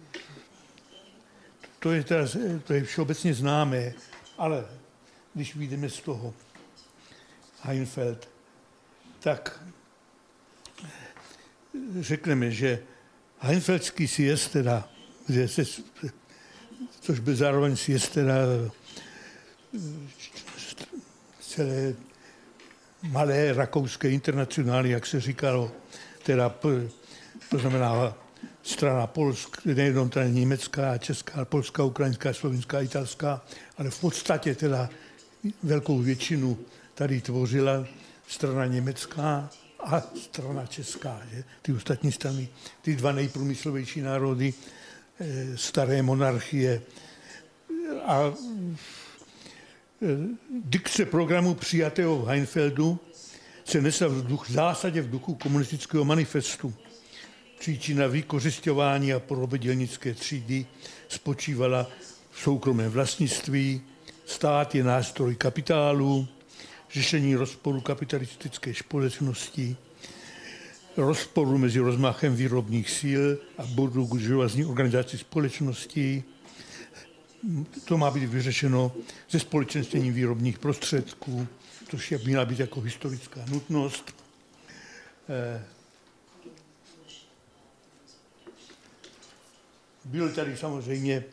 to je, teda, to je všeobecně známé, ale když vyjdeme z toho Heinfeld, tak řekneme, že Heinfeldský sjezd, teda, což byl zároveň sjezd teda celé malé rakouské internacionály, jak se říkalo, teda to znamená strana Polsk, nejenom teda německá, česká, polská, ukrajinská, slovinská, italská, ale v podstatě teda velkou většinu tady tvořila strana německá a strana česká. Že? Ty ostatní strany, ty dva nejprůmyslovější národy, staré monarchie. A dikce programu přijatého v Heinfeldu se nesla v, duch, v zásadě v duchu komunistického manifestu. Příčina vykořisťování a poroby dělnické třídy spočívala v soukromém vlastnictví, stát je nástroj kapitálu, řešení rozporu kapitalistické společnosti, rozporu mezi rozmachem výrobních síl a buržoazní organizací společnosti. To má být vyřešeno ze společenstvím výrobních prostředků, což je měla být jako historická nutnost. Byl tady samozřejmě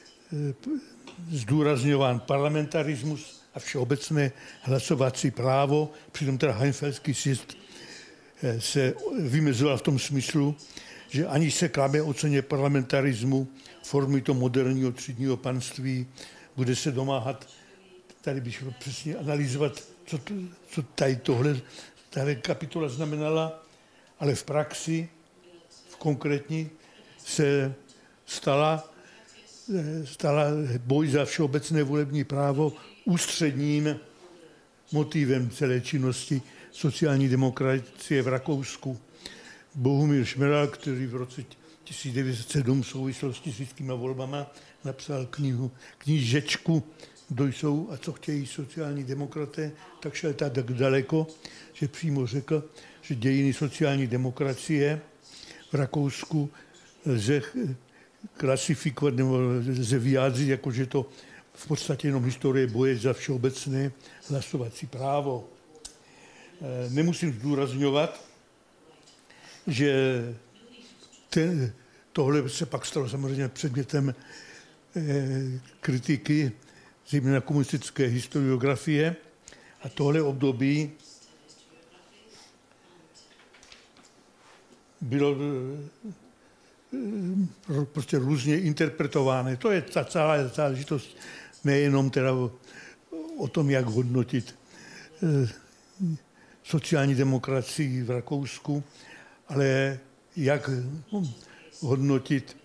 zdůrazňován parlamentarismus a všeobecné hlasovací právo, přitom teda Heinfeldský sjezd se vymezoval v tom smyslu, že ani se klame o ceně parlamentarismu, formy to moderního třídního panství, bude se domáhat, tady bych šlo přesně analyzovat, co, to, co tady tohle, tahle kapitola znamenala, ale v praxi, v konkrétní, se stala, stala boj za všeobecné volební právo ústředním motivem celé činnosti sociální demokracie v Rakousku. Bohumír Šmeral, který v roce tisíc devět set sedm v souvislosti s lidskými volbama napsal knihu, knížečku Kdo jsou a co chtějí sociální demokraté, tak šel tak daleko, že přímo řekl, že dějiny sociální demokracie v Rakousku lze klasifikovat nebo lze vyjádřit, jako že to v podstatě jenom historie boje za všeobecné hlasovací právo. Nemusím zdůrazňovat, že ten, tohle se pak stalo samozřejmě předmětem kritiky, zejména komunistické historiografie, a tohle období bylo prostě různě interpretováno. To je ta celá záležitost nejenom teda o, o tom, jak hodnotit sociální demokracii v Rakousku, ale jak hodnotit,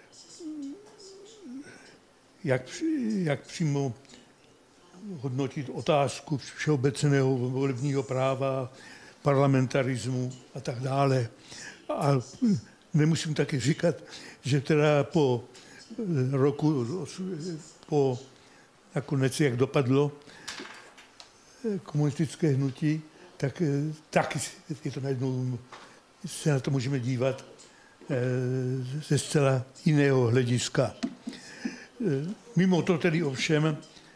jak, jak přímo hodnotit otázku všeobecného volebního práva, parlamentarismu a tak dále. A nemusím taky říkat, že teda po roku, po nakonec, jak dopadlo komunistické hnutí, tak taky je to najednou, se na to můžeme dívat ze zcela jiného hlediska. Mimo to tedy ovšem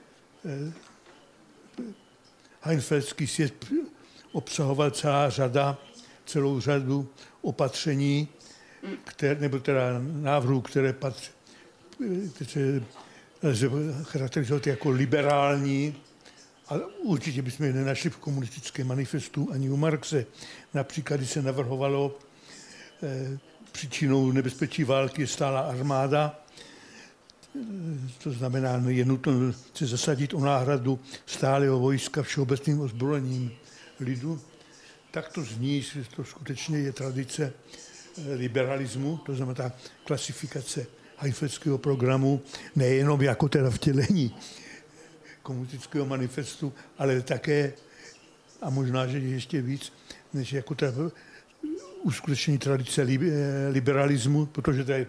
Heinfeldský sjezd obsahoval celá řada, celou řadu opatření, které, nebo teda návrhů, které patří, které lze charakterizovat jako liberální, ale určitě bychom je nenašli v komunistickém manifestu ani u Marxe. Například, když se navrhovalo, eh, příčinou nebezpečí války je stálá armáda, to znamená, je nutno se zasadit o náhradu stálého vojska všeobecným ozbrojením lidu, tak to zní, že to skutečně je tradice liberalismu, to znamená ta klasifikace Heinfeldského programu, nejenom jako teda vtělení komunistického manifestu, ale také, a možná, že ještě víc, než jako teda uskutečnění tradice liberalismu, protože to je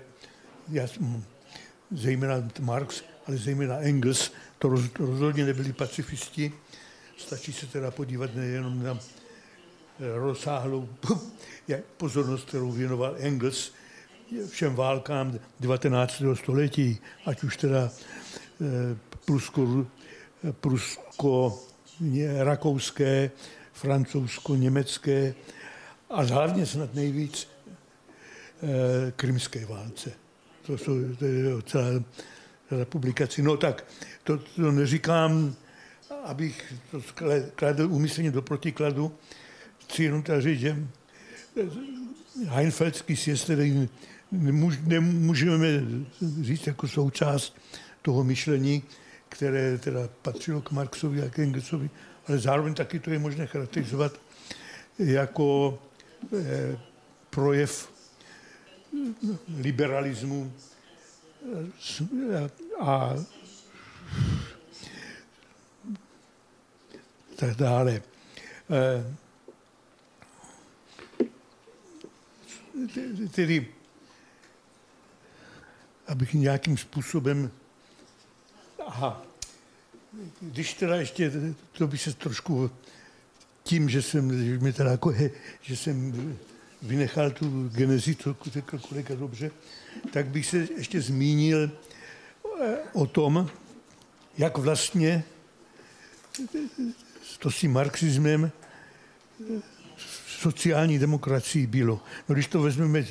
zejména Marx, ale zejména Engels, to rozhodně nebyli pacifisti. Stačí se teda podívat nejenom na rozsáhlou pozornost, kterou věnoval Engels všem válkám devatenáctého století, ať už teda prusko, prusko rakouské, francouzsko-německé a hlavně snad nejvíc krymské válce. To jsou to je celá republikaci. No tak, to, to neříkám, abych to kladl úmyslně do protikladu. Chci jenom teda říct, že Heinfeldský sjezd tedy nemůžeme říct jako součást toho myšlení, které teda patřilo k Marxovi a k Engelsovi, ale zároveň taky to je možné charakterizovat jako eh, projev liberalismu a tak dále. Tedy, abych nějakým způsobem, aha, když teda ještě, to by se trošku tím, že jsem, že mi teda jako, že jsem vynechal tu genezi, to řekl kolega dobře, tak bych se ještě zmínil o tom, jak vlastně to s tím marxismem sociální demokracii bylo. No, když to vezmeme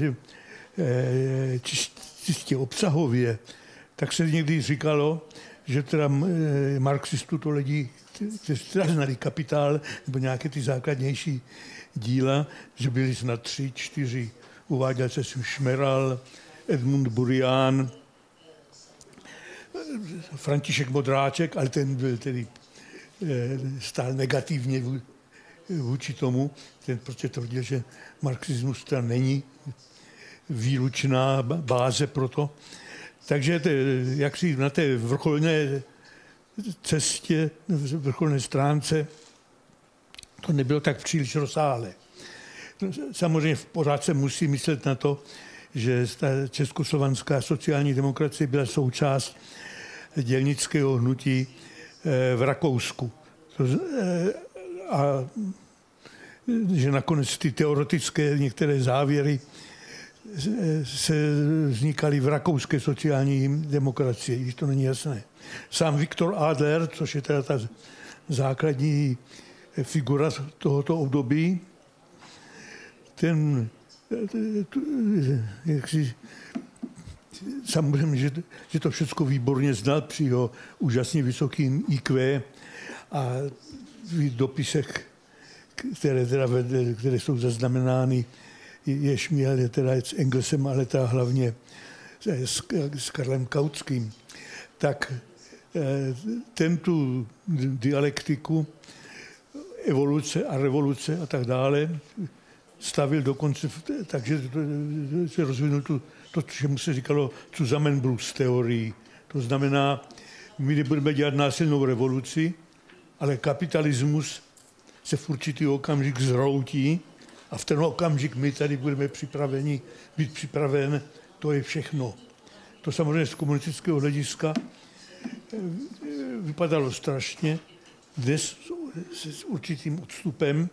čistě obsahově, tak se někdy říkalo, že teda marxistů to lidi, kteří znali Kapitál nebo nějaké ty základnější díla, že byli snad tři, čtyři, uváděl se Šmeral, Edmund Burian, František Modráček, ale ten byl tedy stál negativně vůči tomu, ten prostě tvrdil, že marxismus teda není výlučná báze pro to. Takže te, jak si na té vrcholné cestě, vrcholné stránce, to nebylo tak příliš rozsáhlé. Samozřejmě pořád se musí myslet na to, že ta československá sociální demokracie byla součást dělnického hnutí v Rakousku. A že nakonec ty teoretické některé závěry se vznikaly v rakouské sociální demokracii, když to není jasné. Sám Viktor Adler, což je teda ta základní figura tohoto období, ten jak si, samozřejmě, že, že to všechno výborně znal při jeho úžasně vysokým í kvé a v dopisech, které, teda, které jsou zaznamenány jež měl teda s Engelsem, ale teda hlavně s, s Karlem Kautským, tak ten tu dialektiku evoluce a revoluce a tak dále stavil dokonce, takže se rozvinul tu, to, čemu se říkalo Zusammenbruchs teorii. To znamená, my nebudeme dělat násilnou revoluci, ale kapitalismus se v určitý okamžik zhroutí a v ten okamžik my tady budeme připraveni, být připraven, to je všechno. To samozřejmě z komunistického hlediska vypadalo strašně. Dnes s určitým odstupem,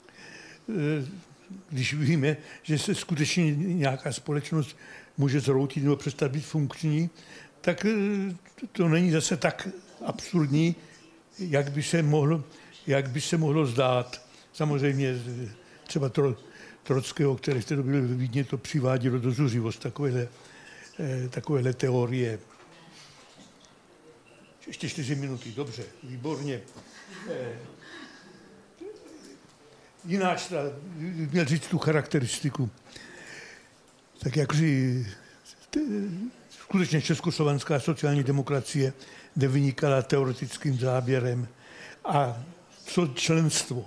když víme, že se skutečně nějaká společnost může zhroutit nebo přestat být funkční, tak to není zase tak absurdní, jak by se mohlo, jak by se mohlo zdát. Samozřejmě třeba Tro, Trockého, který v té době ve Vídni, to přivádělo do zuřivost, takovéhle, takovéhle teorie. Ještě čtyři minuty, dobře, výborně. Jináč, měl říct tu charakteristiku. Tak jak si skutečně československá sociální demokracie nevynikala teoretickým záběrem. A co členstvo?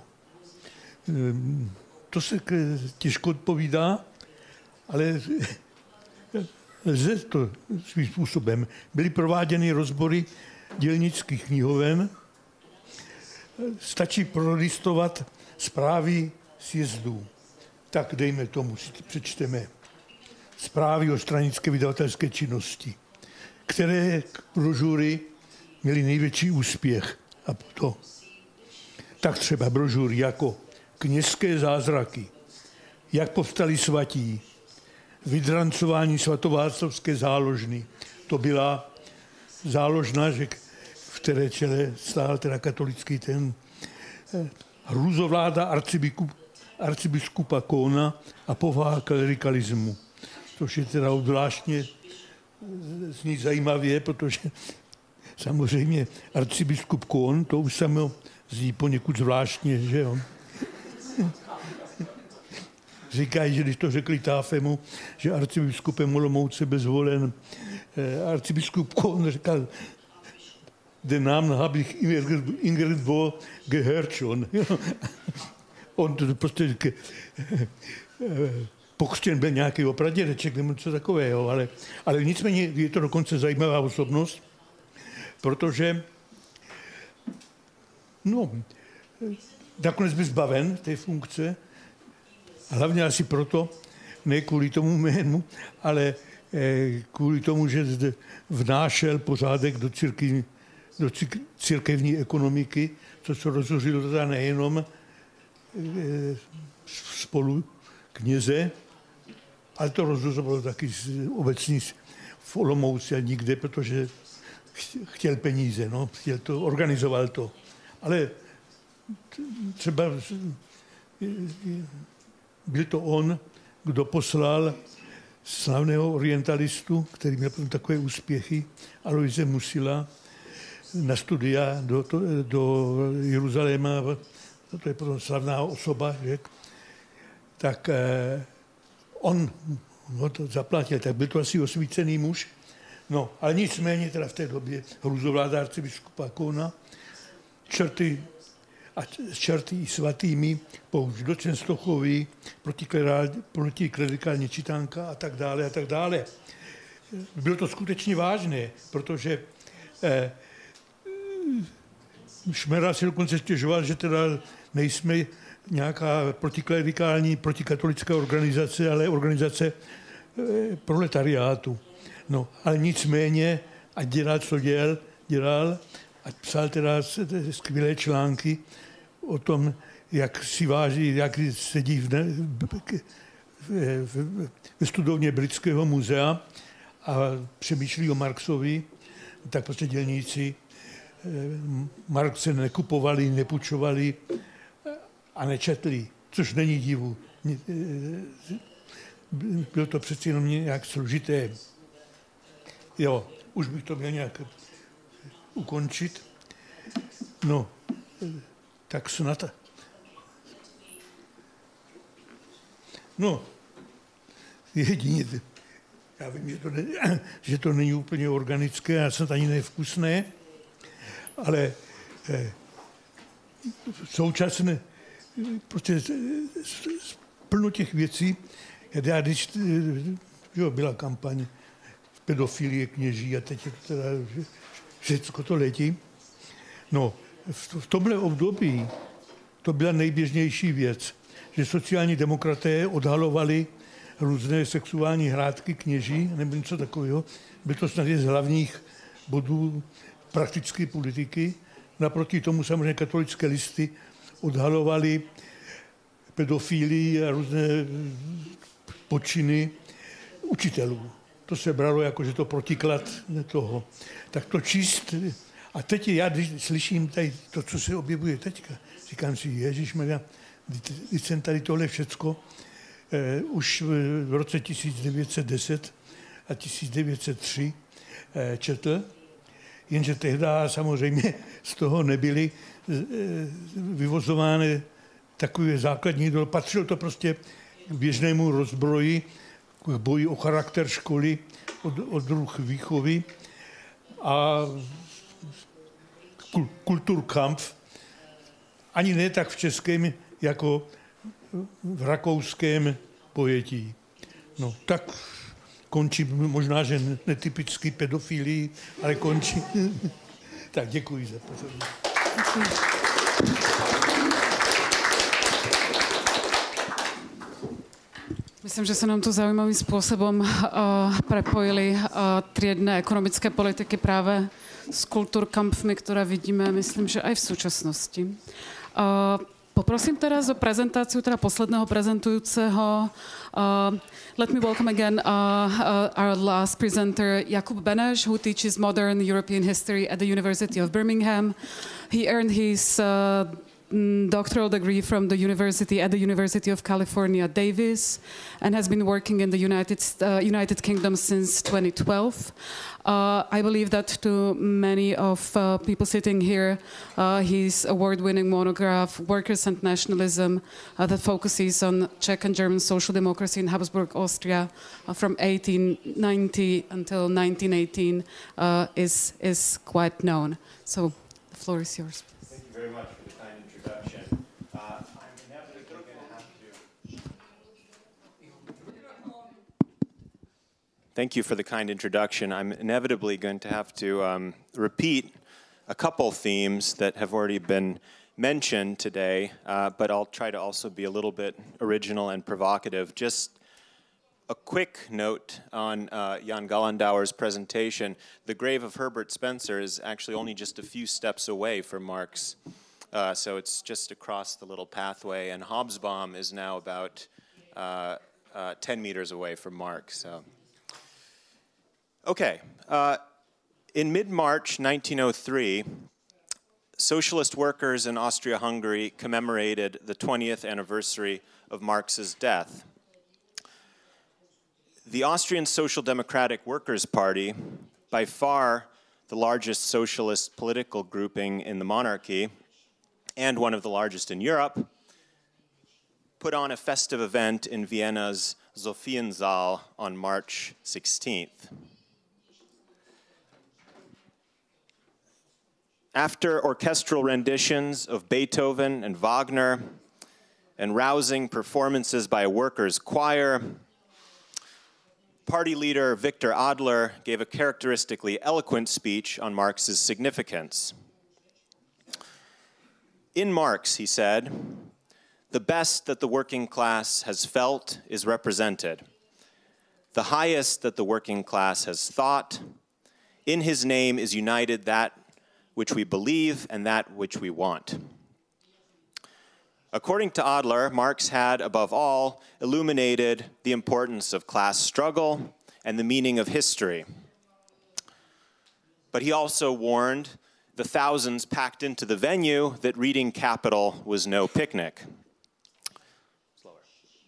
To se těžko odpovídá, ale lze to svým způsobem. Byly prováděny rozbory dělnických knihoven, stačí prolistovat zprávy sjezdů. Tak dejme tomu, si přečteme zprávy o stranické vydavatelské činnosti, které brožury měly největší úspěch. A to tak třeba brožury jako Kněžské zázraky, Jak povstali svatí, Vydrancování svatováclavské záložny. To byla záložna, že v které čele stál teda katolický ten hrůzovláda arcibiskupa Kohna a povaha klerikalismu. Což je teda zvláštně zní zajímavě, protože samozřejmě arcibiskup Kohn, to už samo zní poněkud zvláštně, že jo. Říkají, že když to řekli Táfemu, že arcibiskupem Olomouce byl zvolen arcibiskup Kohn, říkal, den Namen habe ich irgendwo gehört schon. On to prostě pokřtěn byl nějaký opradědeček nebo něco takového, ale, ale nicméně je to dokonce zajímavá osobnost, protože no, nakonec byl zbaven té funkce, hlavně asi proto, ne kvůli tomu jménu, ale kvůli tomu, že zde vnášel pořádek do, círky, do církevní ekonomiky, což se rozhořilo teda nejenom spolu kněze, ale to rozhořilo taky obecní v Olomouci a nikde, protože chtěl peníze, no, chtěl to, organizoval to. Ale třeba byl to on, kdo poslal slavného orientalistu, který měl takové úspěchy, Aloise Musila, na studia do, to, do Jeruzaléma, to je potom slavná osoba, že? Tak eh, on ho to zaplatil, tak byl to asi osvícený muž. No, ale nicméně teda v té době hrůzovláda arcibiskupa Kohna, čerty a čerty i svatými, použ do Čenstochovy, protiklerikální čitánka a tak dále a tak dále. Bylo to skutečně vážné, protože eh, Šmera si dokonce stěžoval, že teda nejsme nějaká protiklerikální, protikatolická organizace, ale organizace eh, proletariátu. No, ale nicméně, ať dělal, co dělal, dělal, ať psal teda skvělé články o tom, jak si váží, jak sedí v, v, v, ve studovně Britského muzea a přemýšlí o Marxovi, tak prostě dělníci Marxe nekupovali, nepůjčovali a nečetli, což není divu. Bylo to přeci jenom nějak složité. Jo, už bych to měl nějak ukončit. No, tak snad. No, Jedině, já vím, že to, ne, že to není úplně organické a snad ani nevkusné, ale eh, současné, prostě plno těch věcí, já když, jo, byla kampaň pedofilie kněží a teď je to teda, všecko to letí. No, v, v tomhle období to byla nejběžnější věc, že sociální demokraté odhalovali různé sexuální hrátky kněží, nebo něco takového. Byl to snad z hlavních bodů praktické politiky. Naproti tomu samozřejmě katolické listy odhalovali pedofilii a různé počiny učitelů. To se bralo jako, že to protiklad toho. Tak to číst. A teď já, když slyším tady to, co se objevuje teďka, říkám si, ježišmarja, když jsem tady tohle všecko eh, už v roce tisíc devět set deset a tisíc devět set tři eh, četl, jenže tehdy samozřejmě z toho nebyly eh, vyvozovány takové základní idol. Patřilo to prostě k běžnému rozbroji, k boji o charakter školy, o, o druh výchovy a Kulturkampf, ani ne tak v českém, jako v rakouském pojetí. No, tak končí možná, že netypický pedofilii, ale končí. Tak děkuji za pozornost. Myslím, že se nám tu zaujímavým spôsobom uh, prepojili uh, triedne ekonomické politiky práve s kulturkampfmi, ktoré vidíme, myslím, že aj v súčasnosti. Uh, poprosím teraz o prezentáciu teda posledného prezentujúceho. Uh, let me welcome again uh, uh, our last presenter, Jakub Beneš, who teaches modern European history at the University of Birmingham. He earned his uh, doctoral degree from the university at the University of California, Davis, and has been working in the United uh, United Kingdom since twenty twelve. Uh, I believe that to many of uh, people sitting here, uh, his award-winning monograph, Workers and Nationalism, uh, that focuses on Czech and German social democracy in Habsburg, Austria, uh, from eighteen ninety until nineteen eighteen, uh, is, is quite known. So the floor is yours. Thank you very much. Uh, I'm inevitably going to have to... Thank you for the kind introduction. I'm inevitably going to have to um, repeat a couple themes that have already been mentioned today, uh, but I'll try to also be a little bit original and provocative. Just a quick note on uh, Jan Gallandauer's presentation. The grave of Herbert Spencer is actually only just a few steps away from Marx. Uh, so it's just across the little pathway, and Hobsbawm is now about uh, uh, ten meters away from Marx. So. Okay, uh, in mid-March nineteen oh three, socialist workers in Austria-Hungary commemorated the twentieth anniversary of Marx's death. The Austrian Social Democratic Workers' Party, by far the largest socialist political grouping in the monarchy, and one of the largest in Europe, put on a festive event in Vienna's Sophiensaal on March sixteenth. After orchestral renditions of Beethoven and Wagner, and rousing performances by a workers' choir, party leader Victor Adler gave a characteristically eloquent speech on Marx's significance. In Marx, he said, the best that the working class has felt is represented. The highest that the working class has thought. In his name is united that which we believe and that which we want. According to Adler, Marx had, above all, illuminated the importance of class struggle and the meaning of history. But he also warned the thousands packed into the venue that reading capital was no picnic. Slower.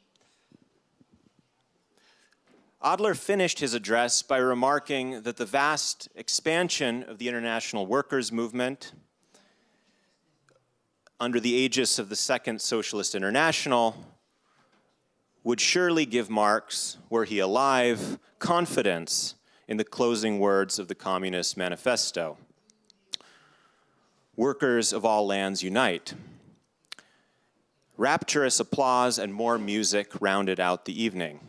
Adler finished his address by remarking that the vast expansion of the international workers' movement under the aegis of the Second Socialist International would surely give Marx, were he alive, confidence in the closing words of the Communist Manifesto. Workers of all lands unite. Rapturous applause and more music rounded out the evening.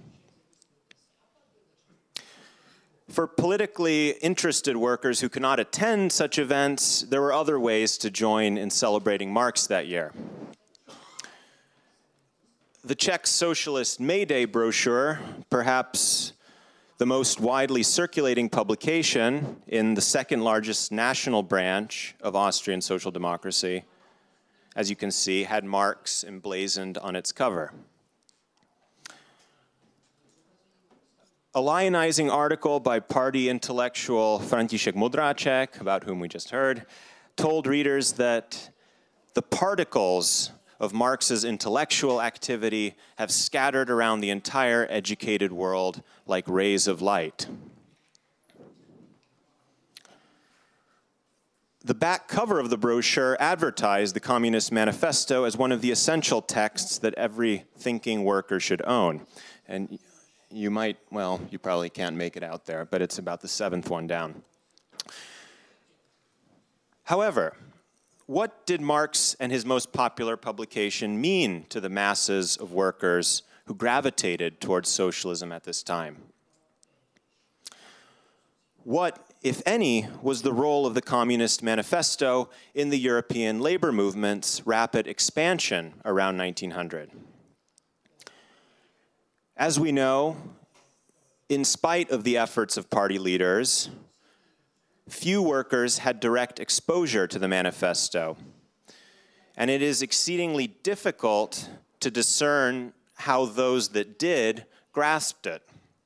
For politically interested workers who could not attend such events, there were other ways to join in celebrating Marx that year. The Czech Socialist May Day brochure, perhaps the most widely circulating publication in the second largest national branch of Austrian social democracy, as you can see, had Marx emblazoned on its cover. A lionizing article by party intellectual František Modráček, about whom we just heard, told readers that the particles of Marx's intellectual activity have scattered around the entire educated world like rays of light. The back cover of the brochure advertised the Communist Manifesto as one of the essential texts that every thinking worker should own. And you might, well, you probably can't make it out there, but it's about the seventh one down. However, what did Marx and his most popular publication mean to the masses of workers who gravitated towards socialism at this time? What, if any, was the role of the Communist Manifesto in the European labor movement's rapid expansion around nineteen hundred? As we know, in spite of the efforts of party leaders, few workers had direct exposure to the manifesto, and it is exceedingly difficult to discern how those that did grasped it.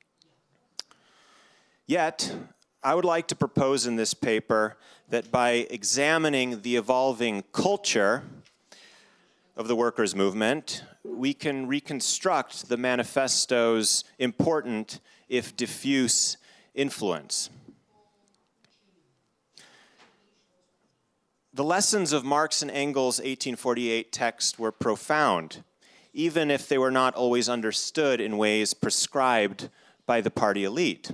Yet, I would like to propose in this paper that by examining the evolving culture of the workers' movement, we can reconstruct the manifesto's important, if diffuse, influence. The lessons of Marx and Engels' eighteen forty-eight text were profound, even if they were not always understood in ways prescribed by the party elite.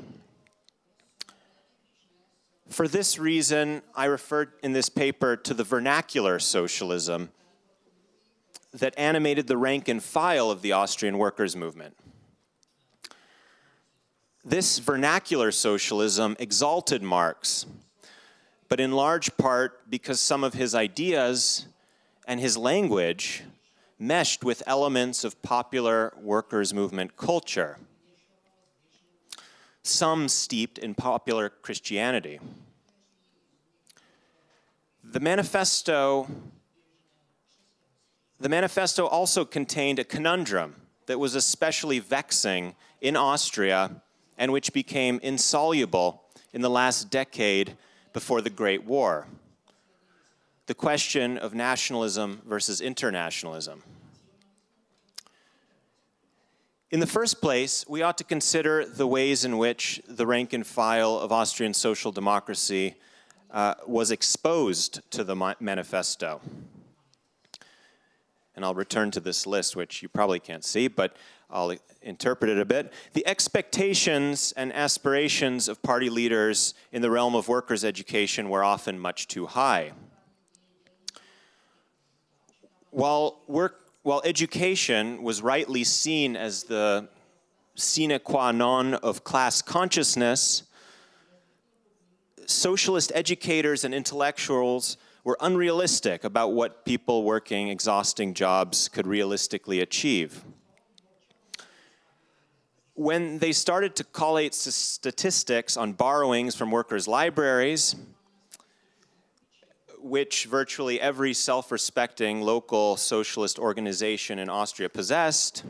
For this reason, I referred in this paper to the vernacular socialism that animated the rank and file of the Austrian workers' movement. This vernacular socialism exalted Marx, but in large part because some of his ideas and his language meshed with elements of popular workers' movement culture, some steeped in popular Christianity. The manifesto The manifesto also contained a conundrum that was especially vexing in Austria and which became insoluble in the last decade before the Great War: the question of nationalism versus internationalism. In the first place, we ought to consider the ways in which the rank and file of Austrian social democracy uh, was exposed to the manifesto. And I'll return to this list, which you probably can't see, but I'll interpret it a bit. The expectations and aspirations of party leaders in the realm of workers' education were often much too high. While, work, while education was rightly seen as the sine qua non of class consciousness, socialist educators and intellectuals were unrealistic about what people working exhausting jobs could realistically achieve. When they started to collate statistics on borrowings from workers' libraries, which virtually every self-respecting local socialist organization in Austria possessed,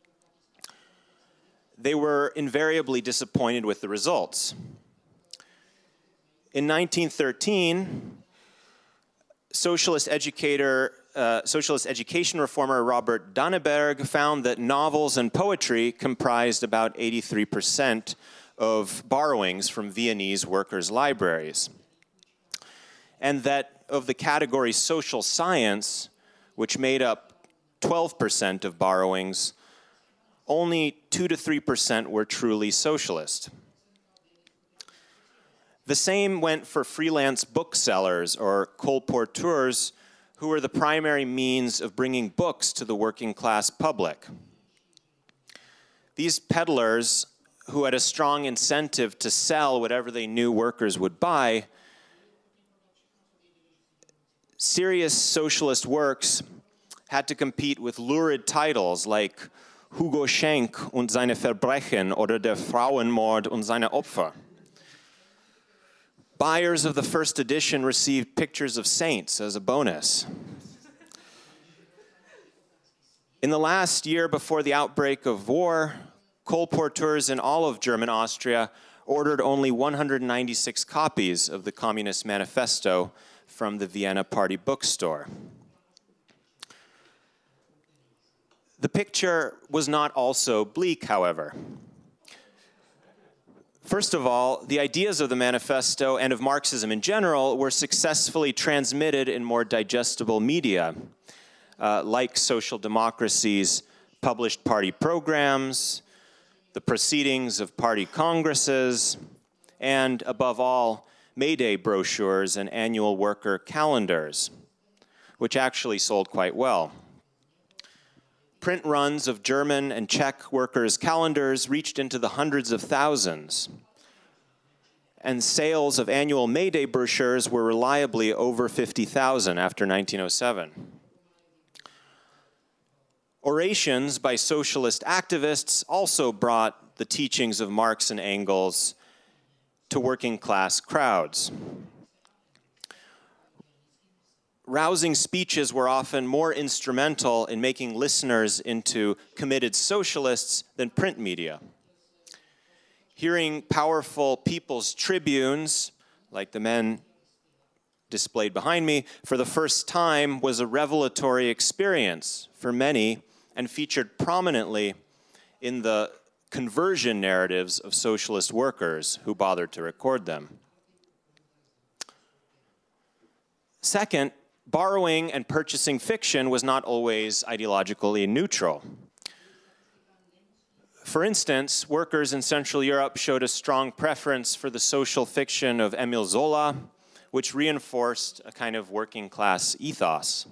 they were invariably disappointed with the results. In nineteen thirteen, Socialist educator, uh, socialist education reformer Robert Danneberg found that novels and poetry comprised about eighty-three percent of borrowings from Viennese workers' libraries, and that of the category social science, which made up twelve percent of borrowings, only two to three percent were truly socialist. The same went for freelance booksellers or colporteurs, who were the primary means of bringing books to the working class public. These peddlers, who had a strong incentive to sell whatever they knew workers would buy, serious socialist works had to compete with lurid titles like Hugo Schenk und seine Verbrechen oder der Frauenmord und seine Opfer. Buyers of the first edition received pictures of saints as a bonus. In the last year before the outbreak of war, colporteurs in all of German Austria ordered only one hundred ninety-six copies of the Communist Manifesto from the Vienna Party bookstore. The picture was not also bleak, however. First of all, the ideas of the manifesto and of Marxism in general were successfully transmitted in more digestible media, uh, like Social Democracy's published party programs, the proceedings of party congresses, and above all, May Day brochures and annual worker calendars, which actually sold quite well. Print runs of German and Czech workers' calendars reached into the hundreds of thousands, and sales of annual May Day brochures were reliably over fifty thousand after nineteen oh seven. Orations by socialist activists also brought the teachings of Marx and Engels to working class crowds. Rousing speeches were often more instrumental in making listeners into committed socialists than print media. Hearing powerful people's tribunes, like the men displayed behind me, for the first time was a revelatory experience for many and featured prominently in the conversion narratives of socialist workers who bothered to record them. Second, borrowing and purchasing fiction was not always ideologically neutral. For instance, workers in Central Europe showed a strong preference for the social fiction of Émile Zola, which reinforced a kind of working class ethos.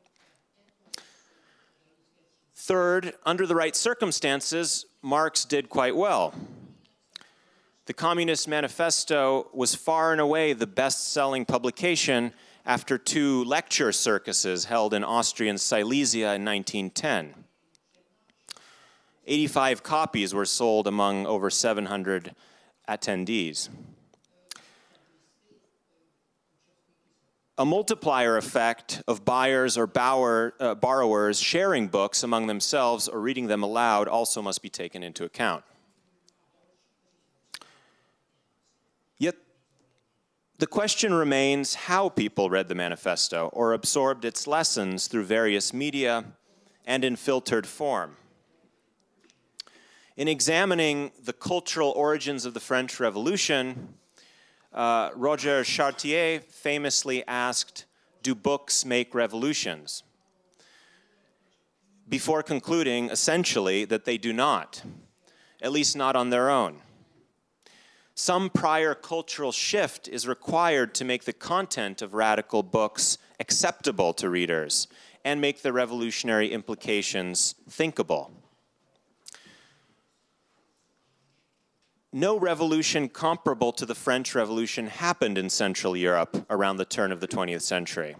Third, under the right circumstances, Marx did quite well. The Communist Manifesto was far and away the best-selling publication after two lecture circuses held in Austrian Silesia in nineteen ten. eighty-five copies were sold among over seven hundred attendees. A multiplier effect of buyers or bower, uh, borrowers sharing books among themselves or reading them aloud also must be taken into account. Yet, the question remains how people read the manifesto or absorbed its lessons through various media and in filtered form. In examining the cultural origins of the French Revolution, uh, Roger Chartier famously asked, "Do books make revolutions?" before concluding, essentially, that they do not, at least not on their own. Some prior cultural shift is required to make the content of radical books acceptable to readers and make the revolutionary implications thinkable. No revolution comparable to the French Revolution happened in Central Europe around the turn of the twentieth century.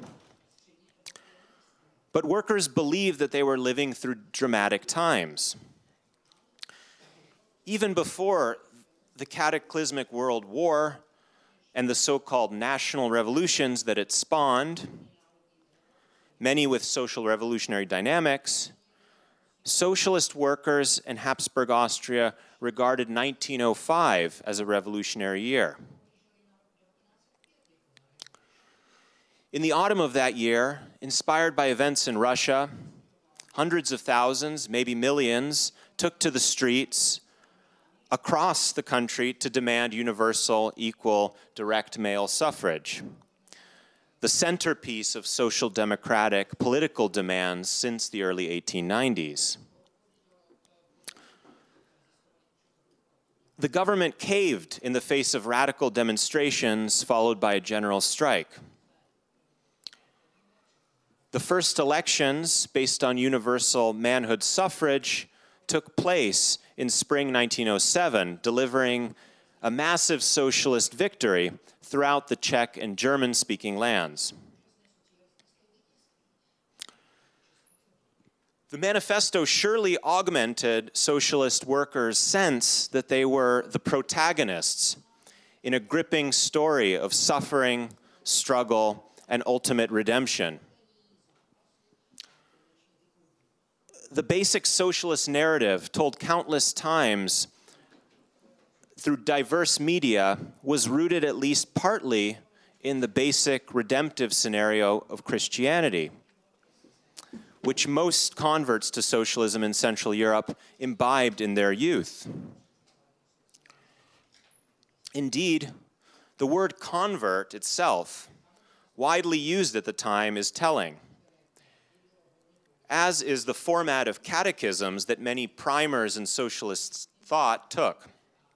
But workers believed that they were living through dramatic times. Even before the cataclysmic World War and the so-called national revolutions that it spawned, many with social revolutionary dynamics, socialist workers in Habsburg Austria regarded nineteen oh five as a revolutionary year. In the autumn of that year, inspired by events in Russia, hundreds of thousands, maybe millions, took to the streets across the country to demand universal, equal, direct male suffrage, the centerpiece of social democratic political demands since the early eighteen nineties. the government caved in the face of radical demonstrations followed by a general strike. The first elections based on universal manhood suffrage took place in spring nineteen oh seven, delivering a massive socialist victory throughout the Czech and German-speaking lands. The manifesto surely augmented socialist workers' sense that they were the protagonists in a gripping story of suffering, struggle, and ultimate redemption. The basic socialist narrative, told countless times through diverse media, was rooted at least partly in the basic redemptive scenario of Christianity, which most converts to socialism in Central Europe imbibed in their youth. Indeed, the word convert itself, widely used at the time, is telling, as is the format of catechisms that many primers in socialist thought took.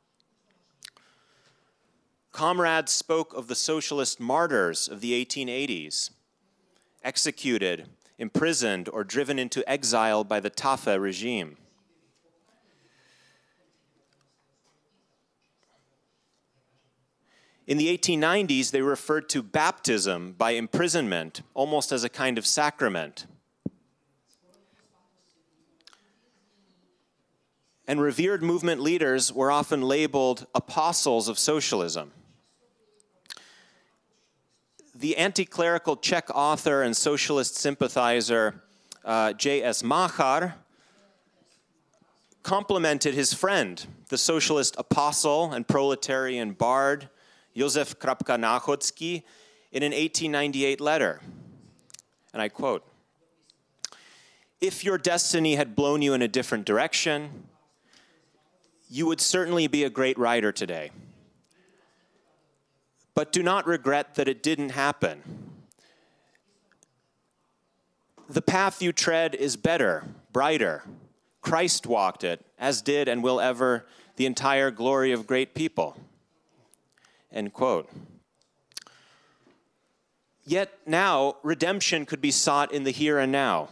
Comrades spoke of the socialist martyrs of the eighteen eighties, executed, imprisoned, or driven into exile by the Tafe regime. In the eighteen nineties, they referred to baptism by imprisonment almost as a kind of sacrament. And revered movement leaders were often labeled apostles of socialism. The anti-clerical Czech author and socialist sympathizer uh, J S Machar complimented his friend, the socialist apostle and proletarian bard Josef Krapka-Náchodský, in an eighteen ninety-eight letter. And I quote, "If your destiny had blown you in a different direction, you would certainly be a great writer today. But do not regret that it didn't happen. The path you tread is better, brighter. Christ walked it, as did and will ever the entire glory of great people." End quote. Yet now, redemption could be sought in the here and now.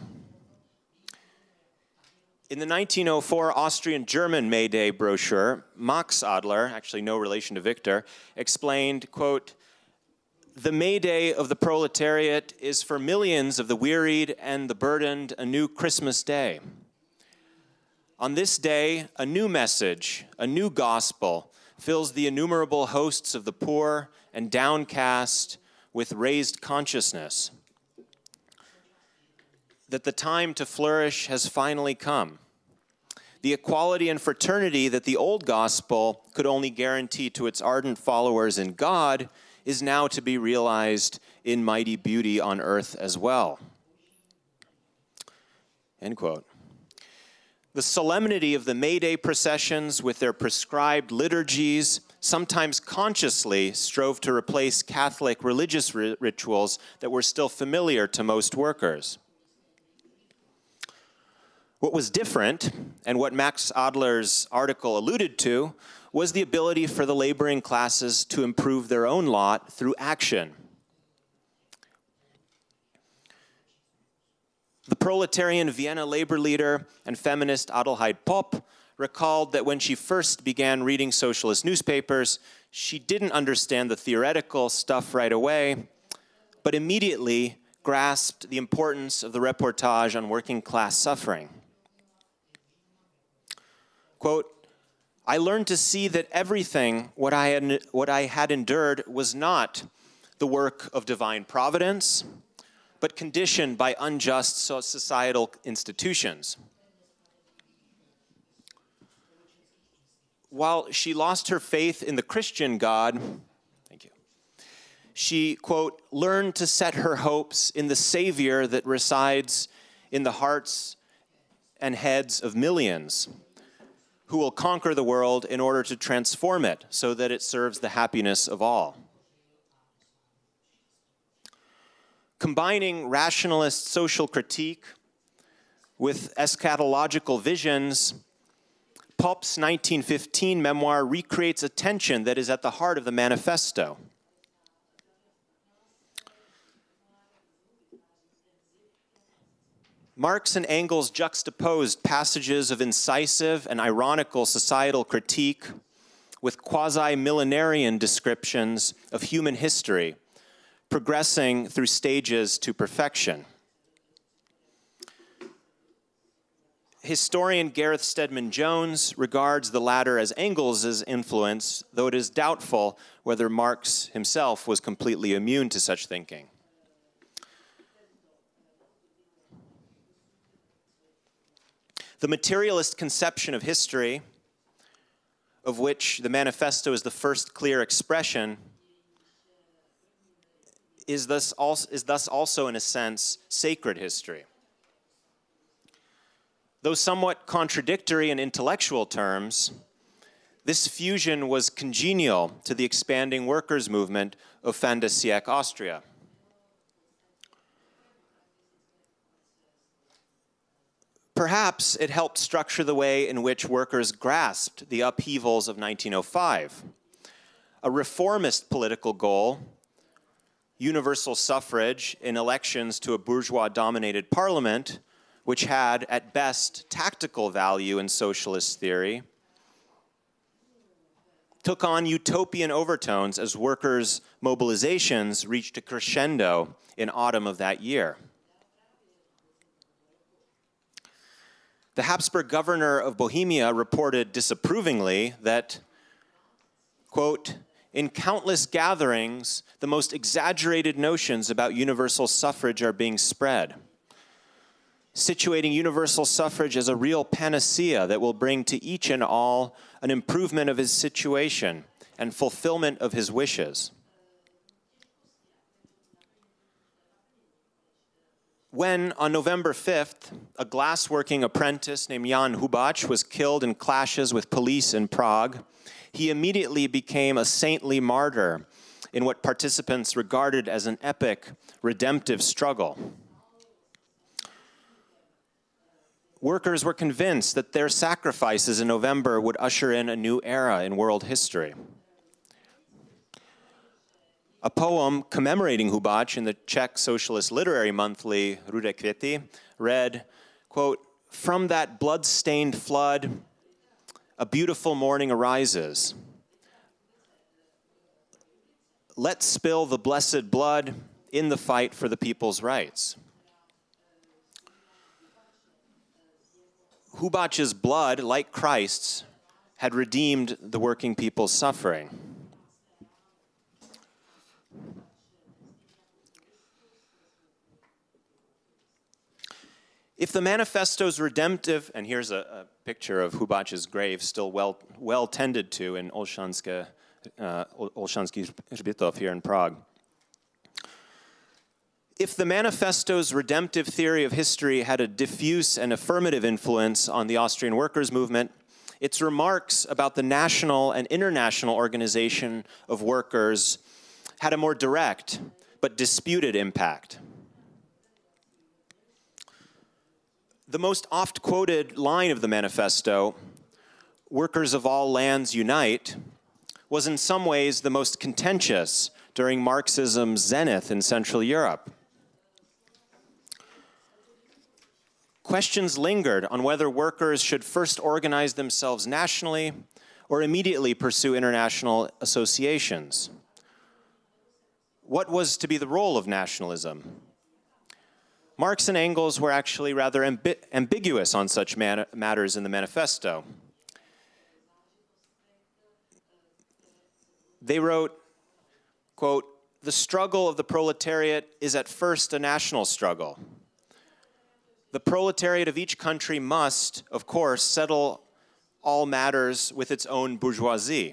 In the nineteen oh four Austrian-German May Day brochure, Max Adler, actually no relation to Victor, explained, quote, "The May Day of the proletariat is for millions of the wearied and the burdened a new Christmas day. On this day, a new message, a new gospel, fills the innumerable hosts of the poor and downcast with raised consciousness that the time to flourish has finally come. The equality and fraternity that the old gospel could only guarantee to its ardent followers in God is now to be realized in mighty beauty on earth as well." End quote. The solemnity of the May Day processions with their prescribed liturgies sometimes consciously strove to replace Catholic religious ri- rituals that were still familiar to most workers. What was different, and what Max Adler's article alluded to, was the ability for the laboring classes to improve their own lot through action. The proletarian Vienna labor leader and feminist Adelheid Popp recalled that when she first began reading socialist newspapers, she didn't understand the theoretical stuff right away, but immediately grasped the importance of the reportage on working class suffering. Quote, "I learned to see that everything what I had, what I had endured was not the work of divine providence, but conditioned by unjust societal institutions." While she lost her faith in the Christian God, thank you, she, quote, "learned to set her hopes in the Savior that resides in the hearts and heads of millions, who will conquer the world in order to transform it so that it serves the happiness of all." Combining rationalist social critique with eschatological visions, Popp's nineteen fifteen memoir recreates a tension that is at the heart of the manifesto. Marx and Engels juxtaposed passages of incisive and ironical societal critique with quasi-millenarian descriptions of human history, progressing through stages to perfection. Historian Gareth Stedman Jones regards the latter as Engels' influence, though it is doubtful whether Marx himself was completely immune to such thinking. The materialist conception of history, of which the manifesto is the first clear expression, is thus also, is thus also in a sense, sacred history. Though somewhat contradictory in intellectual terms, this fusion was congenial to the expanding workers' movement of fin de siècle Austria. Perhaps it helped structure the way in which workers grasped the upheavals of nineteen oh five. A reformist political goal, universal suffrage in elections to a bourgeois-dominated parliament, which had, at best, tactical value in socialist theory, took on utopian overtones as workers' mobilizations reached a crescendo in autumn of that year. The Habsburg governor of Bohemia reported disapprovingly that, quote, "In countless gatherings, the most exaggerated notions about universal suffrage are being spread, situating universal suffrage as a real panacea that will bring to each and all an improvement of his situation and fulfillment of his wishes." When, on November fifth, a glassworking apprentice named Jan Hubáč was killed in clashes with police in Prague, he immediately became a saintly martyr in what participants regarded as an epic, redemptive struggle. Workers were convinced that their sacrifices in November would usher in a new era in world history. A poem commemorating Hubáč in the Czech socialist literary monthly Rudé květy read, quote, "From that blood-stained flood, a beautiful morning arises. Let's spill the blessed blood in the fight for the people's rights." Hubáč's blood, like Christ's, had redeemed the working people's suffering. If the manifesto's redemptive, and here's a, a picture of Hubáč's grave, still well, well tended to in Olšanské, uh, Olšanský hřbitov here in Prague. If the manifesto's redemptive theory of history had a diffuse and affirmative influence on the Austrian workers' movement, its remarks about the national and international organization of workers had a more direct but disputed impact. The most oft-quoted line of the manifesto, "Workers of all lands unite," was in some ways the most contentious during Marxism's zenith in Central Europe. Questions lingered on whether workers should first organize themselves nationally or immediately pursue international associations. What was to be the role of nationalism? Marx and Engels were actually rather ambi ambiguous on such man matters in the manifesto. They wrote, quote, "The struggle of the proletariat is at first a national struggle. The proletariat of each country must, of course, settle all matters with its own bourgeoisie."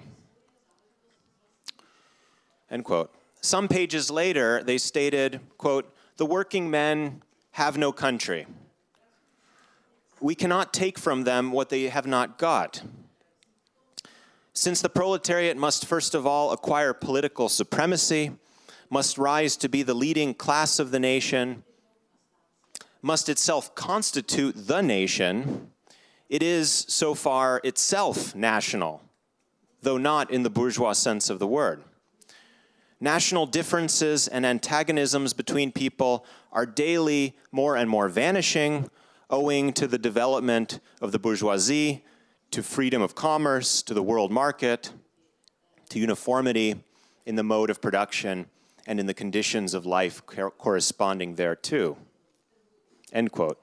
End quote. Some pages later, they stated, quote, "The working men have no country. We cannot take from them what they have not got. Since the proletariat must first of all acquire political supremacy, must rise to be the leading class of the nation, must itself constitute the nation, it is so far itself national, though not in the bourgeois sense of the word. National differences and antagonisms between people are daily more and more vanishing, owing to the development of the bourgeoisie, to freedom of commerce, to the world market, to uniformity in the mode of production and in the conditions of life corresponding thereto. End quote.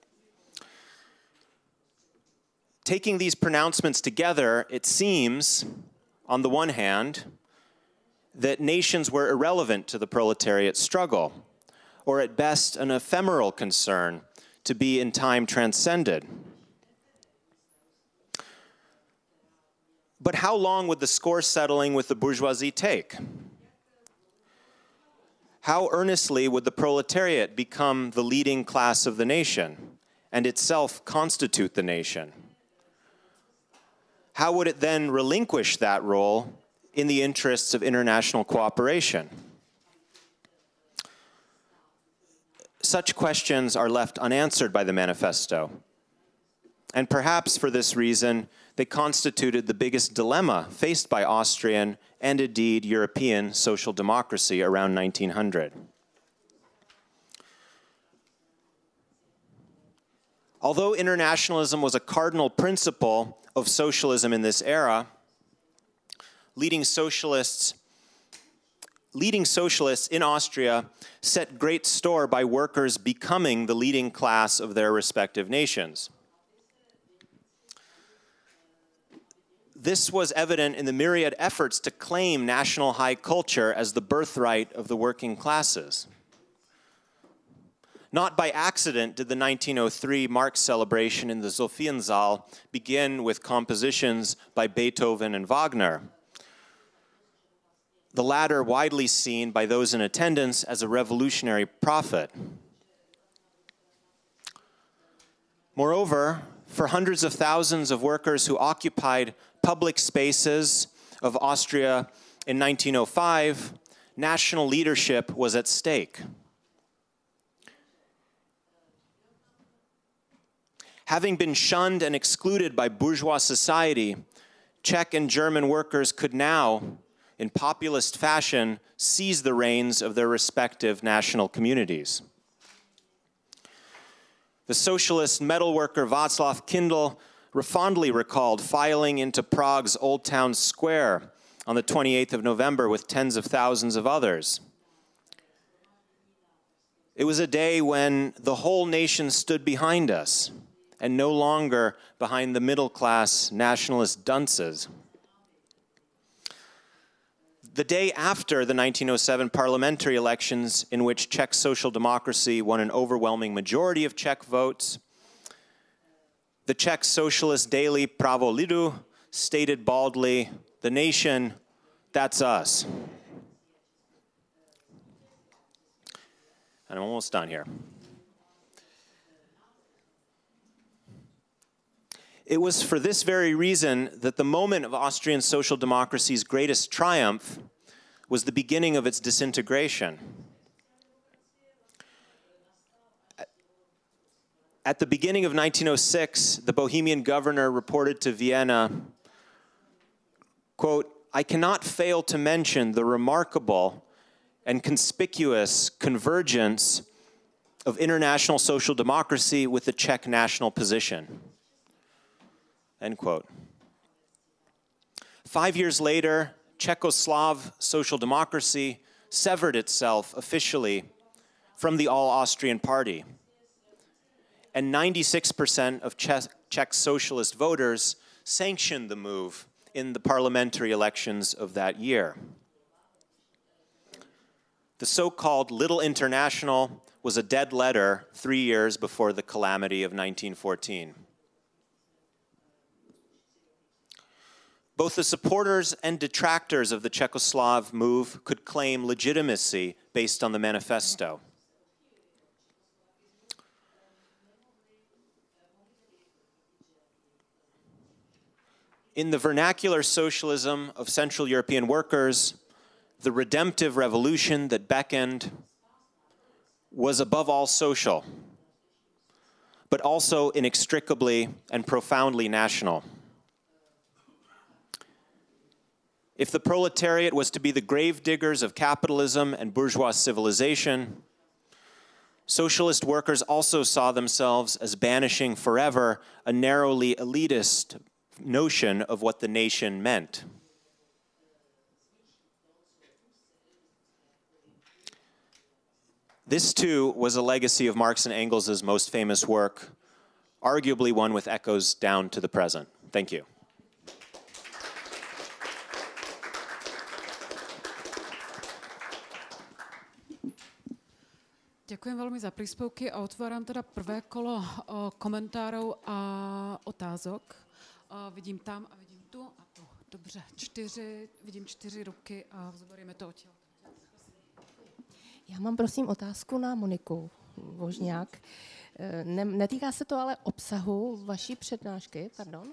Taking these pronouncements together, it seems, on the one hand, that nations were irrelevant to the proletariat struggle, or at best an ephemeral concern to be in time transcended. But how long would the score settling with the bourgeoisie take? How earnestly would the proletariat become the leading class of the nation and itself constitute the nation? How would it then relinquish that role in the interests of international cooperation? Such questions are left unanswered by the manifesto. And perhaps for this reason, they constituted the biggest dilemma faced by Austrian and indeed European social democracy around nineteen hundred. Although internationalism was a cardinal principle of socialism in this era, leading socialists, leading socialists in Austria set great store by workers becoming the leading class of their respective nations. This was evident in the myriad efforts to claim national high culture as the birthright of the working classes. Not by accident did the nineteen oh three Marx celebration in the Sophiensaal begin with compositions by Beethoven and Wagner, the latter widely seen by those in attendance as a revolutionary prophet. Moreover, for hundreds of thousands of workers who occupied public spaces of Austria in nineteen oh five, national leadership was at stake. Having been shunned and excluded by bourgeois society, Czech and German workers could now, in populist fashion, seize the reins of their respective national communities. The socialist metalworker Václav Kindl fondly recalled filing into Prague's Old Town Square on the twenty-eighth of November with tens of thousands of others. It was a day when the whole nation stood behind us, and no longer behind the middle-class nationalist dunces. The day after the nineteen oh seven parliamentary elections, in which Czech social democracy won an overwhelming majority of Czech votes, the Czech socialist daily Pravo lidu stated baldly, "The nation, that's us." And I'm almost done here. It was for this very reason that the moment of Austrian social democracy's greatest triumph was the beginning of its disintegration. At the beginning of nineteen oh six, the Bohemian governor reported to Vienna, quote, "I cannot fail to mention the remarkable and conspicuous convergence of international social democracy with the Czech national position." End quote. Five years later, Czechoslav social democracy severed itself officially from the All-Austrian Party, and ninety-six percent of Czech, Czech socialist voters sanctioned the move in the parliamentary elections of that year. The so-called Little International was a dead letter three years before the calamity of nineteen fourteen. Both the supporters and detractors of the Czechoslav move could claim legitimacy based on the manifesto. In the vernacular socialism of Central European workers, the redemptive revolution that beckoned was above all social. but also inextricably and profoundly national. If the proletariat was to be the grave diggers of capitalism and bourgeois civilization, socialist workers also saw themselves as banishing forever a narrowly elitist notion of what the nation meant. This, too, was a legacy of Marx and Engels' most famous work, arguably one with echoes down to the present. Thank you. Děkuji velmi za příspěvky a otvírám teda prvé kolo o, komentárů a otázok. O, vidím tam a vidím tu a tu. Dobře, čtyři, vidím čtyři ruky a zobereme to odtiaľ. Já mám prosím otázku na Moniku Vožňák. Ne, netýká se to ale obsahu vaší přednášky, pardon?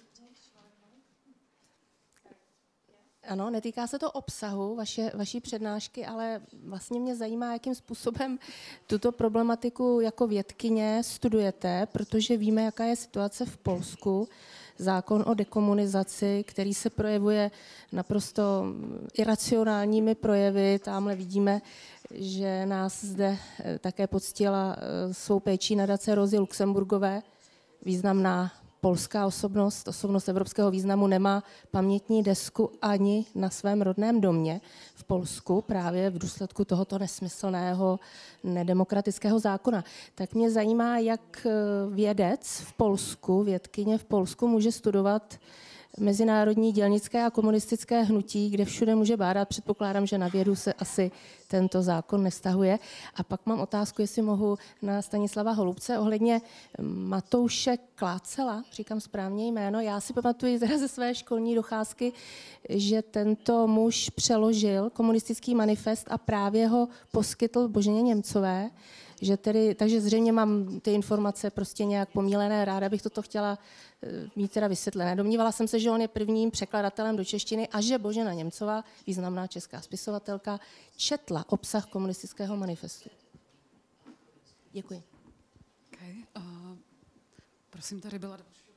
Ano, netýká se to obsahu vaše, vaší přednášky, ale vlastně mě zajímá, jakým způsobem tuto problematiku jako vědkyně studujete, protože víme, jaká je situace v Polsku. Zákon o dekomunizaci, který se projevuje naprosto iracionálními projevy. Tamhle vidíme, že nás zde také poctila svou péčí nadace Rozy Luxemburgové, významná polská osobnost, osobnost evropského významu, nemá pamětní desku ani na svém rodném domě v Polsku právě v důsledku tohoto nesmyslného nedemokratického zákona. Tak mě zajímá, jak vědec v Polsku, vědkyně v Polsku může studovat mezinárodní dělnické a komunistické hnutí, kde všude může bádat. Předpokládám, že na vědu se asi tento zákon nevztahuje. A pak mám otázku, jestli mohu, na Stanislava Holubce ohledně Matouše Klácela, říkám správně jméno. Já si pamatuju teda ze své školní docházky, že tento muž přeložil komunistický manifest a právě ho poskytl Boženě Němcové. Že tedy, takže zřejmě mám ty informace prostě nějak pomílené, ráda bych toto chtěla mít teda vysvětlené. Domnívala jsem se, že on je prvním překladatelem do češtiny a že Božena Němcová, významná česká spisovatelka, četla obsah komunistického manifestu. Děkuji. Okay. Uh, prosím, tady byla další.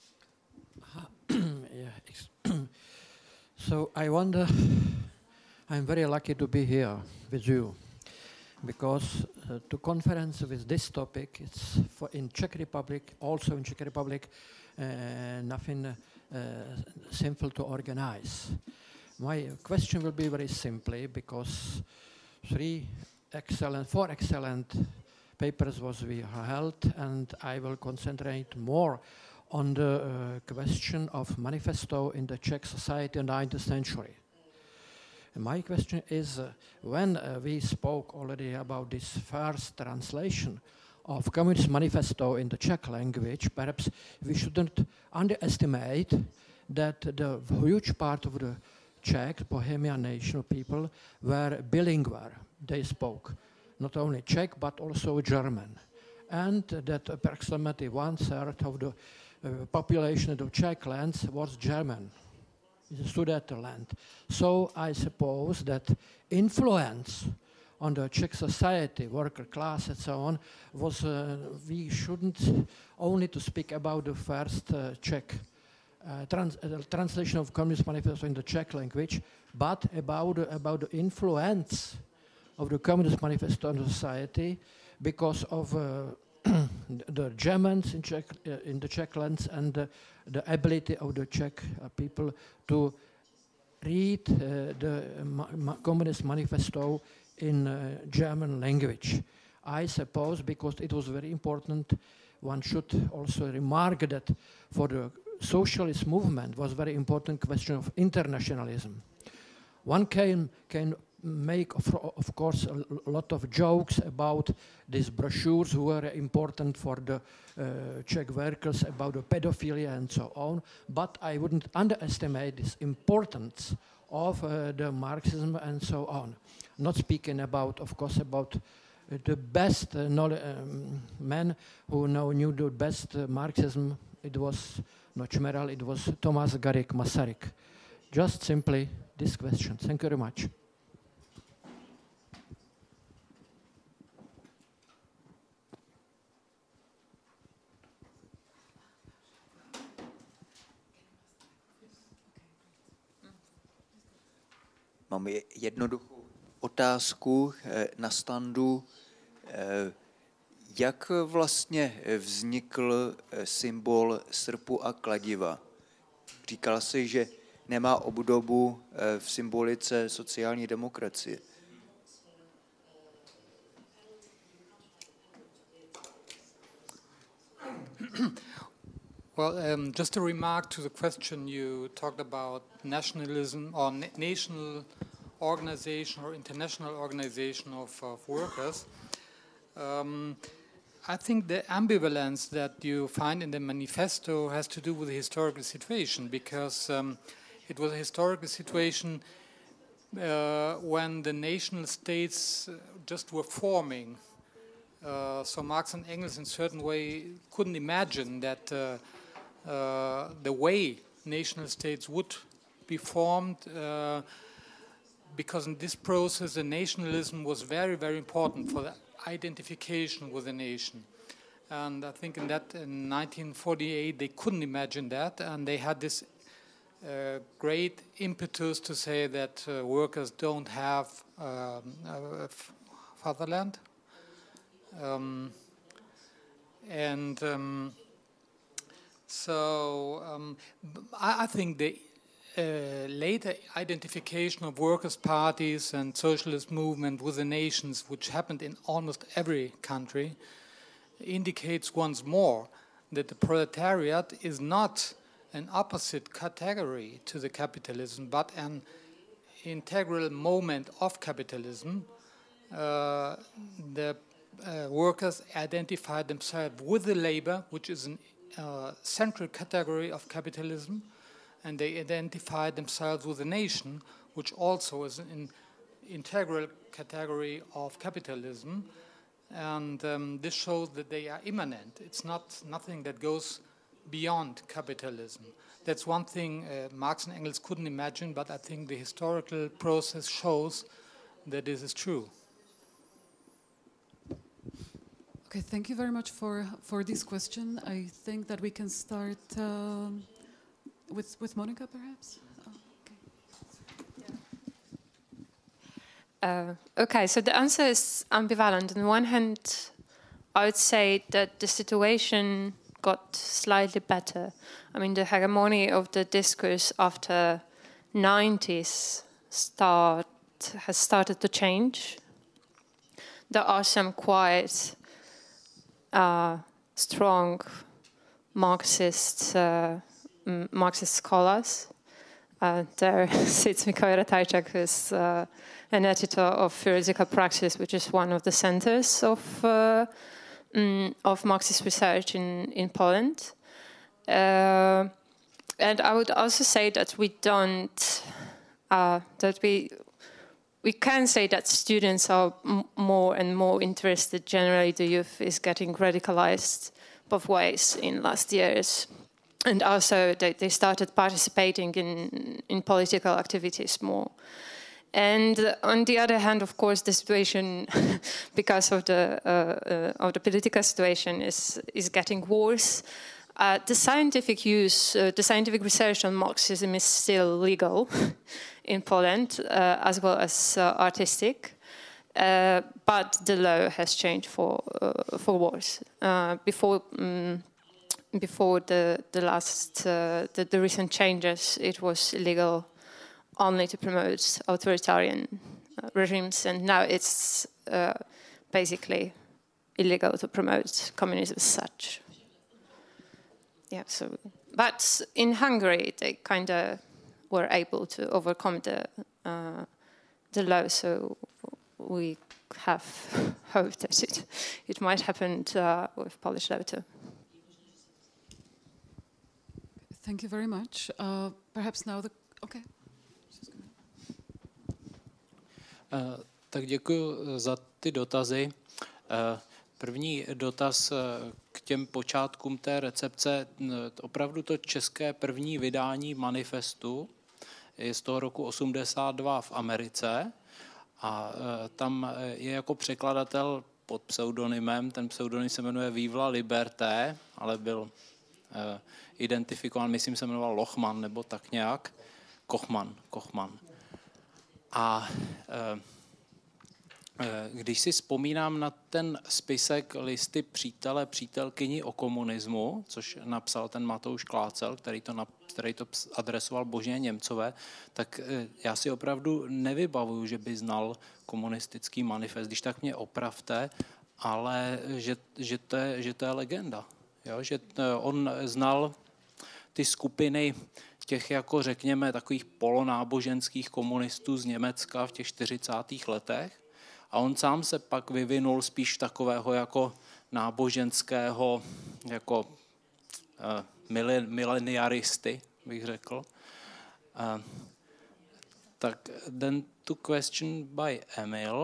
So I wonder, I'm very lucky to be here with you. Because uh, to conference with this topic, it's for in Czech Republic, also in Czech Republic, uh, nothing uh, simple to organize. My question will be very simply because three excellent, four excellent papers was we held, and I will concentrate more on the uh, question of manifesto in the Czech society in the nineteenth century. My question is, uh, when uh, we spoke already about this first translation of Communist Manifesto in the Czech language, perhaps we shouldn't underestimate that the huge part of the Czech, Bohemian national people were bilingual. They spoke not only Czech, but also German. And that approximately one third of the uh, population of the Czech lands was German. The Sudetenland. So I suppose that influence on the Czech society, worker class and so on, was, uh, we shouldn't only to speak about the first uh, Czech uh, trans uh, translation of Communist Manifesto in the Czech language, but about, uh, about the influence of the Communist Manifesto on the society because of uh, the Germans in, Czech, uh, in the Czech lands and uh, the ability of the Czech uh, people to read uh, the ma ma Communist Manifesto in uh, German language. I suppose because it was very important, one should also remark that for the socialist movement was very important question of internationalism. One can, can make, of, of course, a lot of jokes about these brochures who were important for the uh, Czech workers about the pedophilia and so on, but I wouldn't underestimate this importance of uh, the Marxism and so on. Not speaking about, of course, about uh, the best uh, um, men who know, knew the best uh, Marxism. It was not Chmeral, it was Thomas Garrick Masaryk. Just simply this question. Thank you very much. Mám jednoduchou otázku na standu. Jak vlastně vznikl symbol srpu a kladiva? Říkal jsi, že nemá obdobu v symbolice sociální demokracie. Well, um, just a remark to the question you talked about nationalism or na national organization or international organization of, of workers. Um, I think the ambivalence that you find in the manifesto has to do with the historical situation, because um, it was a historical situation uh, when the national states just were forming. Uh, so Marx and Engels in a certain way couldn't imagine that uh, uh, the way national states would be formed, uh, because in this process the nationalism was very, very important for the identification with the nation. And I think in that in nineteen forty-eight they couldn't imagine that, and they had this uh, great impetus to say that uh, workers don't have um, a fatherland. Um, and um, so um, I, I think the uh, later identification of workers' parties and socialist movement with the nations, which happened in almost every country, indicates once more that the proletariat is not an opposite category to the capitalism, but an integral moment of capitalism. Uh, the Uh, workers identify themselves with the labor, which is a uh, central category of capitalism, and they identify themselves with the nation, which also is an integral category of capitalism. And um, this shows that they are immanent. It's not nothing that goes beyond capitalism. That's one thing uh, Marx and Engels couldn't imagine, but I think the historical process shows that this is true. Okay, thank you very much for, for this question. I think that we can start um, with, with Monica, perhaps? Oh, okay. Uh, okay, so the answer is ambivalent. On the one hand, I would say that the situation got slightly better. I mean, the hegemony of the discourse after nineties start, has started to change. There are some quite Uh, strong Marxist uh, Marxist scholars. Uh, there sits Mikołaj Ratajczak, who's uh, an editor of Theoretical Praxis, which is one of the centers of uh, mm, of Marxist research in in Poland. Uh, and I would also say that we don't uh, that we. We can say that students are m more and more interested. Generally, the youth is getting radicalized both ways in last years. And also, they, they started participating in, in political activities more. And uh, on the other hand, of course, the situation, because of the, uh, uh, of the political situation, is, is getting worse. Uh, the scientific use, uh, the scientific research on Marxism is still legal in Poland, uh, as well as uh, artistic, uh, but the law has changed for uh, for worse. Uh, before um, before the the last uh, the, the recent changes, it was illegal only to promote authoritarian uh, regimes, and now it's uh, basically illegal to promote communism as such. Yeah, so, but in Hungary, they kind of were able to overcome the uh, the law, so we have hope that it it might happen to, uh, with Polish law too. Thank you very much. Uh, perhaps now the okay. Uh, tak děkuji za ty dotazy. Uh, První dotaz k těm počátkům té recepce. Opravdu to české první vydání manifestu je z toho roku osmdesát dva v Americe a tam je jako překladatel pod pseudonymem, ten pseudonym se jmenuje Vivla Liberté, ale byl identifikován, myslím se jmenoval Lochman nebo tak nějak, Kochman, Kochman. A když si vzpomínám na ten spisek Listy přítele, přítelkyni o komunismu, což napsal ten Matouš Klácel, který to, na, který to adresoval Božně Němcové, tak já si opravdu nevybavuju, že by znal komunistický manifest. Když tak mě opravte, ale že, že, to, je, že to je legenda. Jo? Že on znal ty skupiny těch, jako řekněme, takových polonáboženských komunistů z Německa v těch čtyřicátých letech. A on sám se pak vyvinul spíš takového jako náboženského, jako uh, mileniaristy, bych řekl. Uh, tak then to question by Emil.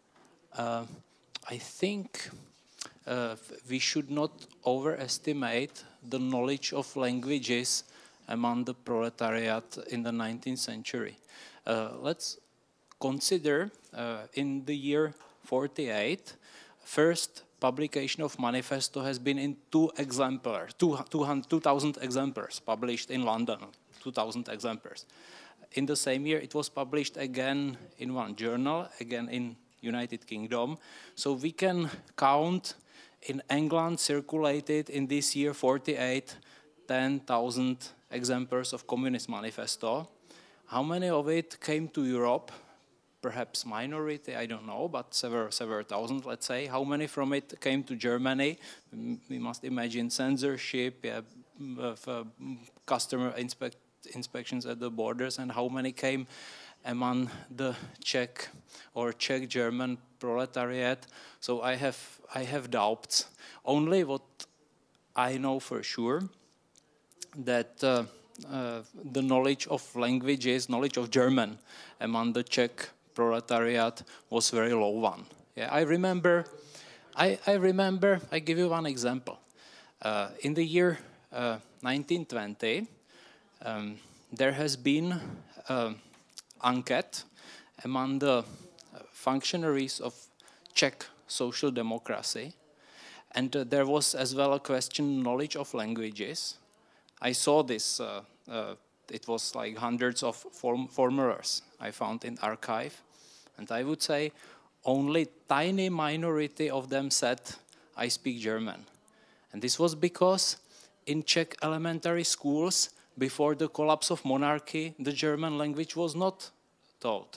Uh, I think uh, we should not overestimate the knowledge of languages among the proletariat in the nineteenth century. Uh, let's consider uh, in the year forty-eight, first publication of manifesto has been in two exemplars, two, two thousand exemplars published in London, two thousand exemplars. In the same year, it was published again in one journal, again in United Kingdom. So we can count in England circulated in this year forty-eight, ten thousand exemplars of Communist Manifesto. How many of it came to Europe? Perhaps minority, I don't know, but several, several thousand, let's say. How many from it came to Germany? We must imagine censorship, yeah, uh, customer inspect, inspections at the borders, and how many came among the Czech or Czech-German proletariat. So I have, I have doubts. Only what I know for sure, that uh, uh, the knowledge of languages, knowledge of German among the Czech proletariat was very low one. Yeah, I remember, I, I remember, I give you one example. Uh, in the year uh, nineteen twenty, um, there has been an enquete among the functionaries of Czech social democracy, and uh, there was as well a question knowledge of languages. I saw this, uh, uh, it was like hundreds of form formulars I found in archive, and I would say only tiny minority of them said, I speak German. And this was because in Czech elementary schools, before the collapse of monarchy, the German language was not taught.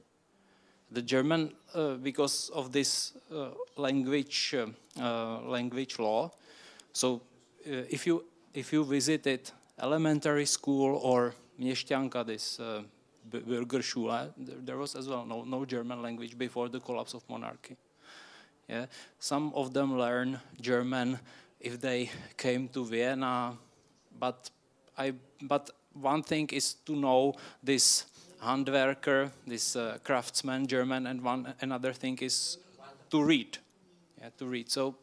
The German, uh, because of this uh, language, uh, uh, language law, so uh, if you if you visited elementary school or Měšťanka, this uh, Bürgerschule, there, there was as well no, no German language before the collapse of monarchy. Yeah, some of them learn German if they came to Vienna, but I but one thing is to know this Handwerker, this uh, craftsman German, and one another thing is to read. Yeah, to read. So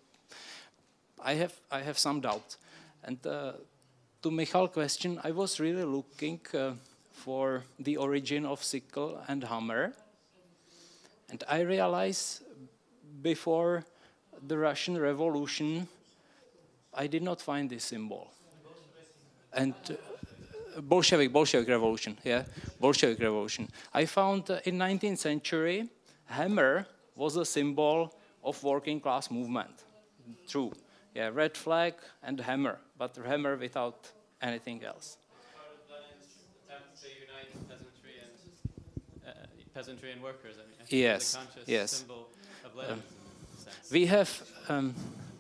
I have I have some doubt. And uh, to Michal's question, I was really looking uh, for the origin of sickle and hammer. And I realized before the Russian Revolution, I did not find this symbol. And uh, Bolshevik, Bolshevik Revolution, yeah, Bolshevik Revolution. I found uh, in nineteenth century, hammer was a symbol of working class movement. True. Yeah, red flag and hammer, but hammer without anything else. Part of Lenin's attempt to unite peasantry and uh, peasantry and workers. I mean, I think yes, it's a conscious yes. symbol of Lenin. Um, we have um,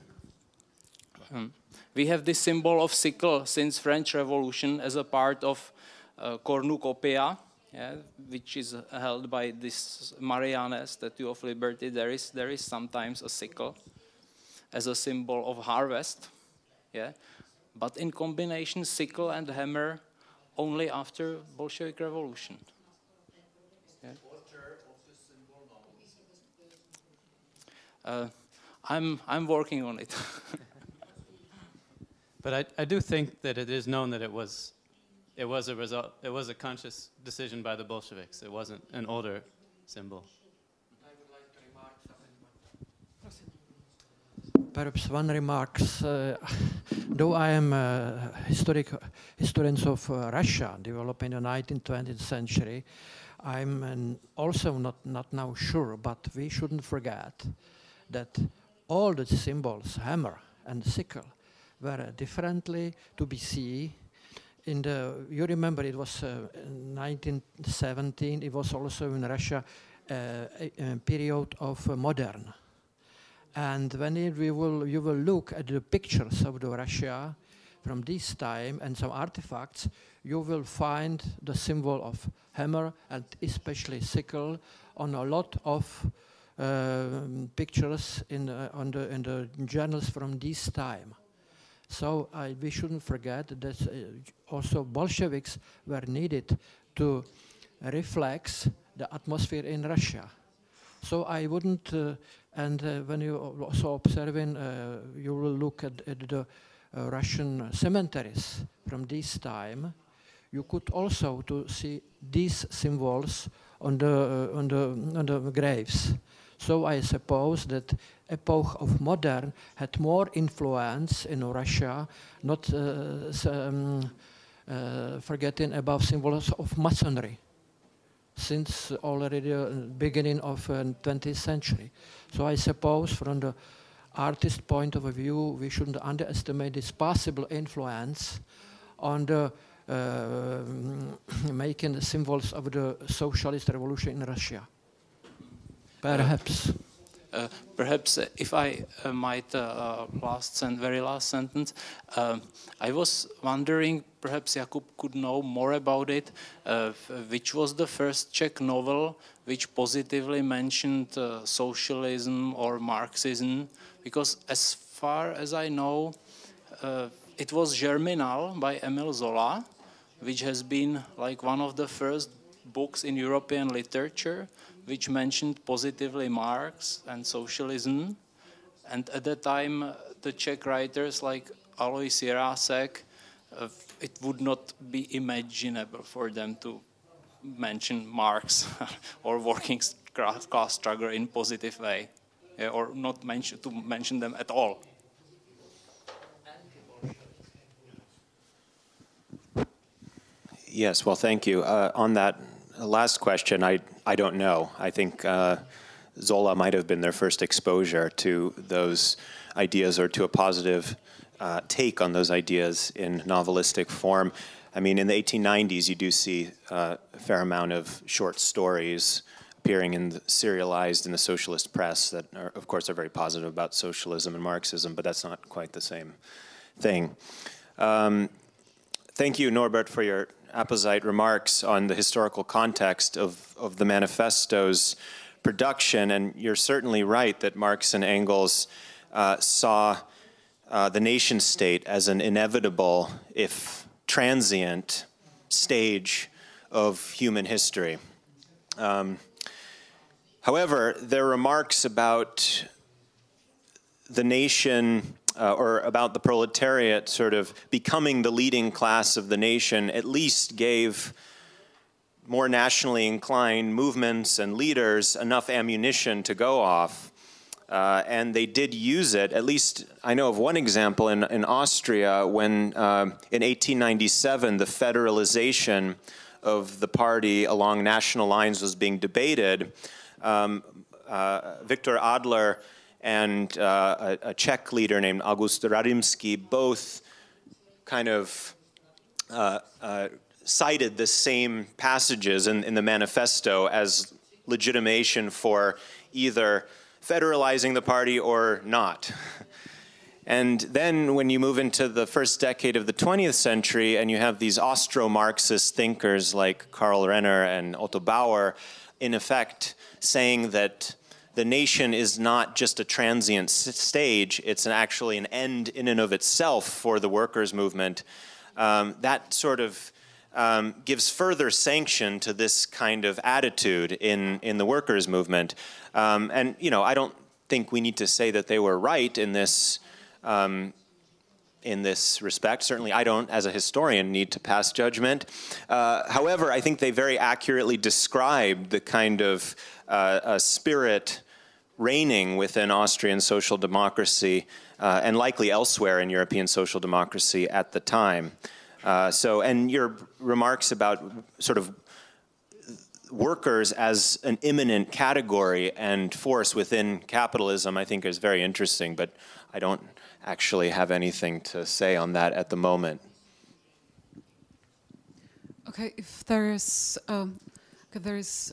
um, we have this symbol of sickle since French Revolution as a part of uh, cornucopia, yeah, which is held by this Marianne Statue of Liberty. There is there is sometimes a sickle as a symbol of harvest, yeah, but in combination sickle and hammer only after Bolshevik Revolution. Yeah. Uh, I'm I'm working on it. But I, I do think that it is known that it was it was a result it was a conscious decision by the Bolsheviks. It wasn't an older symbol. Perhaps one remark. Uh, though I am a historic historian of uh, Russia, developed in the nineteenth, twentieth century, I'm an also not, not now sure, but we shouldn't forget that all the symbols, hammer and sickle, were differently to be seen. In the, you remember it was uh, nineteen seventeen, it was also in Russia uh, a, a period of uh, modern. And when it, we will, you will look at the pictures of the Russia from this time and some artifacts, you will find the symbol of hammer and especially sickle on a lot of uh, pictures in, uh, on the, in the journals from this time. So uh, we shouldn't forget that uh, also Bolsheviks were needed to reflect the atmosphere in Russia. So I wouldn't, uh, and uh, when you also observing, uh, you will look at, at the uh, Russian cemeteries from this time, you could also to see these symbols on the, uh, on the, on the graves. So I suppose that epoch of modern had more influence in Russia, not uh, um, uh, forgetting about symbols of masonry, since already the uh, beginning of the uh, twentieth century. So I suppose from the artist point of view, we shouldn't underestimate this possible influence on the uh, making the symbols of the socialist revolution in Russia. Perhaps. Uh, perhaps uh, if I uh, might, uh, last and very last sentence, uh, I was wondering, perhaps Jakub could know more about it, uh, which was the first Czech novel which positively mentioned uh, socialism or Marxism, because as far as I know, uh, it was Germinal by Emile Zola, which has been like one of the first books in European literature which mentioned positively Marx and socialism. And at that time, uh, the Czech writers like Alois Jirásek, uh, it would not be imaginable for them to mention Marx or working class struggle in positive way, yeah, or not mention, to mention them at all. Yes, well, thank you. Uh, on that last question, I, I don't know. I think uh, Zola might have been their first exposure to those ideas or to a positive uh, take on those ideas in novelistic form. I mean, in the eighteen nineties, you do see uh, a fair amount of short stories appearing in the, serialized in the socialist press that, are, of course, are very positive about socialism and Marxism, but that's not quite the same thing. Um, thank you, Norbert, for your apposite remarks on the historical context of, of the manifesto's production, and you're certainly right that Marx and Engels uh, saw uh, the nation-state as an inevitable, if transient, stage of human history. Um, however, their remarks about the nation Uh, or about the proletariat sort of becoming the leading class of the nation, at least gave more nationally inclined movements and leaders enough ammunition to go off. Uh, and they did use it, at least I know of one example in, in Austria when uh, in eighteen ninety-seven the federalization of the party along national lines was being debated. Um, uh, Viktor Adler and uh, a, a Czech leader named August Radimský both kind of uh, uh, cited the same passages in, in the manifesto as legitimation for either federalizing the party or not. And then when you move into the first decade of the twentieth century and you have these Austro-Marxist thinkers like Karl Renner and Otto Bauer, in effect saying that the nation is not just a transient stage, it's an actually an end in and of itself for the workers' movement. Um, that sort of um, gives further sanction to this kind of attitude in, in the workers' movement. Um, and, you know, I don't think we need to say that they were right in this, um, in this respect. Certainly I don't, as a historian, need to pass judgment. Uh, however, I think they very accurately described the kind of uh, a spirit reigning within Austrian social democracy uh, and likely elsewhere in European social democracy at the time. Uh, so, and your remarks about sort of workers as an immanent category and force within capitalism, I think is very interesting, but I don't actually have anything to say on that at the moment. Okay, if there is, um, okay, there is.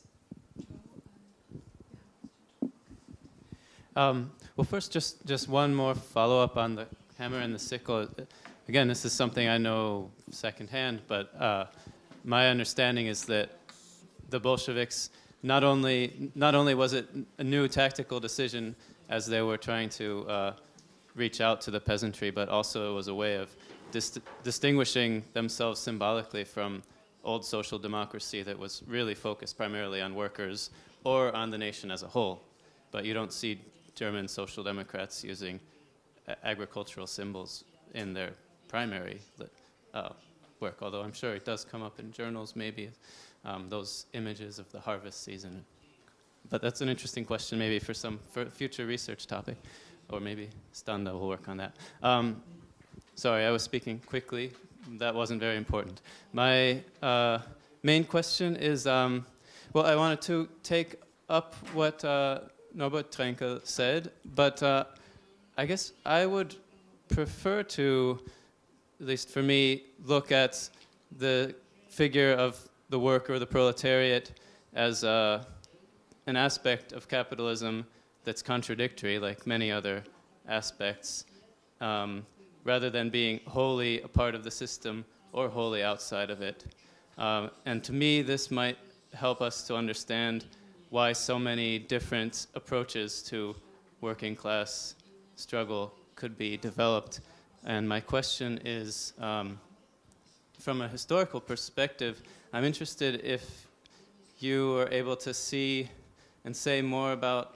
Um, well, first, just, just one more follow-up on the hammer and the sickle. Again, this is something I know secondhand, but uh, my understanding is that the Bolsheviks, not only, not only was it a new tactical decision as they were trying to uh, reach out to the peasantry, but also it was a way of dis distinguishing themselves symbolically from old social democracy that was really focused primarily on workers or on the nation as a whole. But you don't see German social democrats using agricultural symbols in their primary uh, work, although I'm sure it does come up in journals, maybe, um, those images of the harvest season. But that's an interesting question, maybe for some for future research topic, or maybe Standa will work on that. Um, sorry, I was speaking quickly. That wasn't very important. My uh, main question is, um, well, I wanted to take up what uh, Norbert Trenkel said, but uh, I guess I would prefer to, at least for me, look at the figure of the worker, the proletariat, as uh, an aspect of capitalism that's contradictory, like many other aspects, um, rather than being wholly a part of the system or wholly outside of it. Um, and to me, this might help us to understand why so many different approaches to working class struggle could be developed. And my question is, um, from a historical perspective, I'm interested if you are able to see and say more about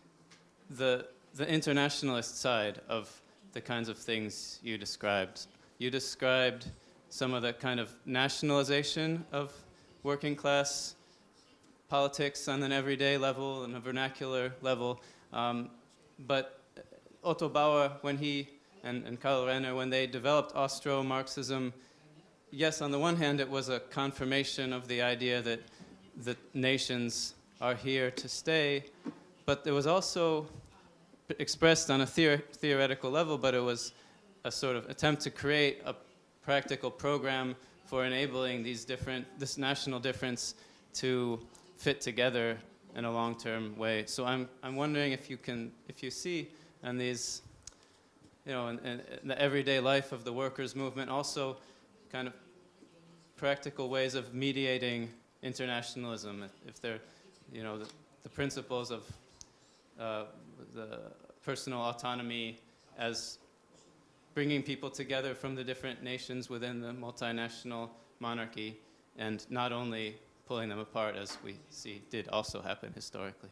the, the internationalist side of the kinds of things you described. You described some of the kind of nationalization of working class politics on an everyday level and a vernacular level. Um, but Otto Bauer, when he, and, and Karl Renner, when they developed Austro-Marxism, yes, on the one hand, it was a confirmation of the idea that that nations are here to stay, but there was also expressed on a theor theoretical level, but it was a sort of attempt to create a practical program for enabling these different, this national difference to fit together in a long-term way. So I'm, I'm wondering if you can, if you see in these, you know, in, in the everyday life of the workers' movement, also kind of practical ways of mediating internationalism, if, if they're, you know, the, the principles of uh, the personal autonomy as bringing people together from the different nations within the multinational monarchy, and not only pulling them apart, as we see did also happen historically.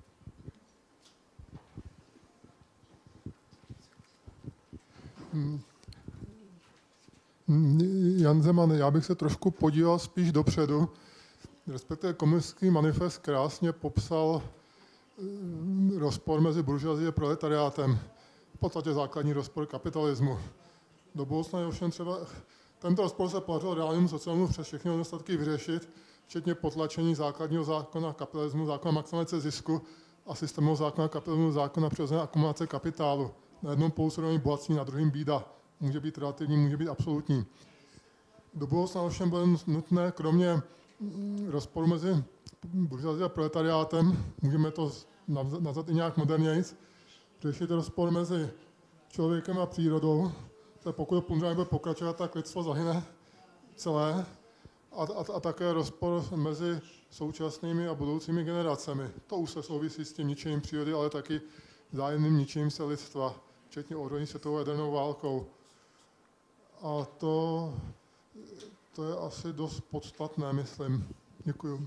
Jan Zeman, já bych se trošku podíval spíš dopředu, respektive komunistický manifest krásně popsal rozpor mezi buržoazí a proletariátem, v podstatě základní rozpor kapitalismu. Do budoucna je ovšem třeba, tento rozpor se podařilo reálnému socialismu přes všechny nedostatky vyřešit, včetně potlačení základního zákona kapitalismu, zákona maximalizace zisku a systémového zákona kapitalismu, zákona přirozené akumulace kapitálu. Na jednom půlsrování bohatství, na druhém bída. Může být relativní, může být absolutní. Do budoucna ovšem bude nutné, kromě rozporu mezi buržoazí a proletariátem, můžeme to nazvat i nějak modernějc, řešit rozpor mezi člověkem a přírodou. To pokud punžák bude pokračovat, tak lidstvo zahyne celé. A, a, a také rozpor mezi současnými a budoucími generacemi. To už se souvisí s tím ničením přírody, ale taky vzájemným ničením se lidstva, včetně ohrožení světovou jadernou válkou. A to, to je asi dost podstatné, myslím. Děkuju.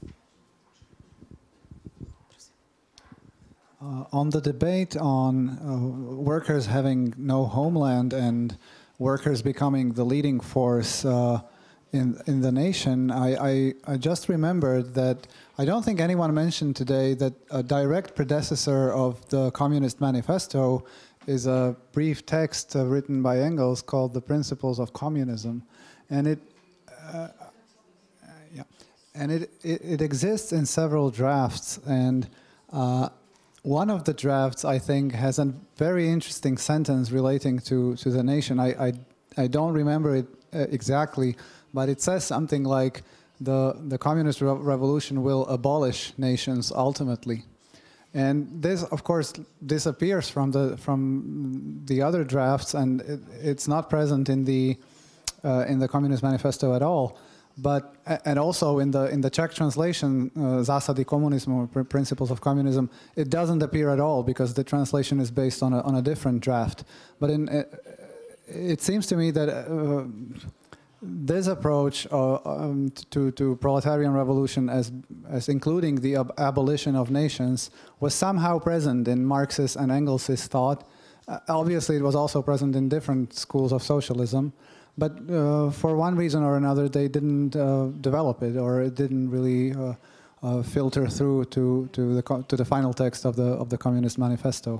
Uh, on the debate on uh, workers having no homeland and workers becoming the leading force uh, in in the nation, I, I, I just remembered that I don't think anyone mentioned today that a direct predecessor of the Communist Manifesto is a brief text uh, written by Engels called The Principles of Communism, and it uh, yeah, and it, it, it exists in several drafts. And uh, one of the drafts, I think, has a very interesting sentence relating to, to the nation. I, I, I don't remember it uh, exactly, but it says something like, the, the communist re revolution will abolish nations ultimately. And this, of course, disappears from the, from the other drafts, and it, it's not present in the, uh, in the Communist Manifesto at all. But, and also in the, in the Czech translation, uh, Zásady komunismu, or Principles of Communism, it doesn't appear at all because the translation is based on a, on a different draft. But in, uh, it seems to me that uh, this approach uh, um, to, to proletarian revolution as, as including the ab abolition of nations was somehow present in Marxist and Engels's thought. Uh, obviously, it was also present in different schools of socialism. But uh, for one reason or another, they didn't uh, develop it, or it didn't really uh, uh, filter through to, to, the, co to the final text of the, of the Communist Manifesto.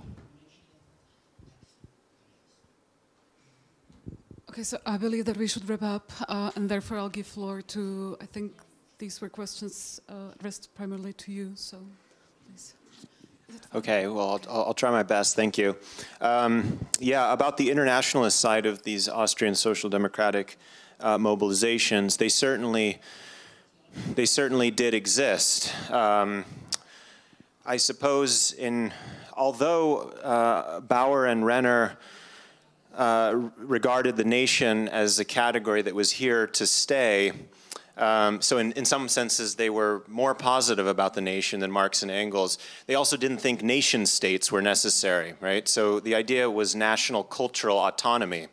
Okay, so I believe that we should wrap up, uh, and therefore I'll give floor to, I think these were questions uh, addressed primarily to you, so please. Okay, well, I'll, I'll try my best. Thank you. Um, yeah, about the internationalist side of these Austrian social democratic uh, mobilizations, they certainly, they certainly did exist. Um, I suppose in, although uh, Bauer and Renner uh, regarded the nation as a category that was here to stay, Um, so in, in some senses, they were more positive about the nation than Marx and Engels. They also didn't think nation states were necessary, right? So the idea was national cultural autonomy.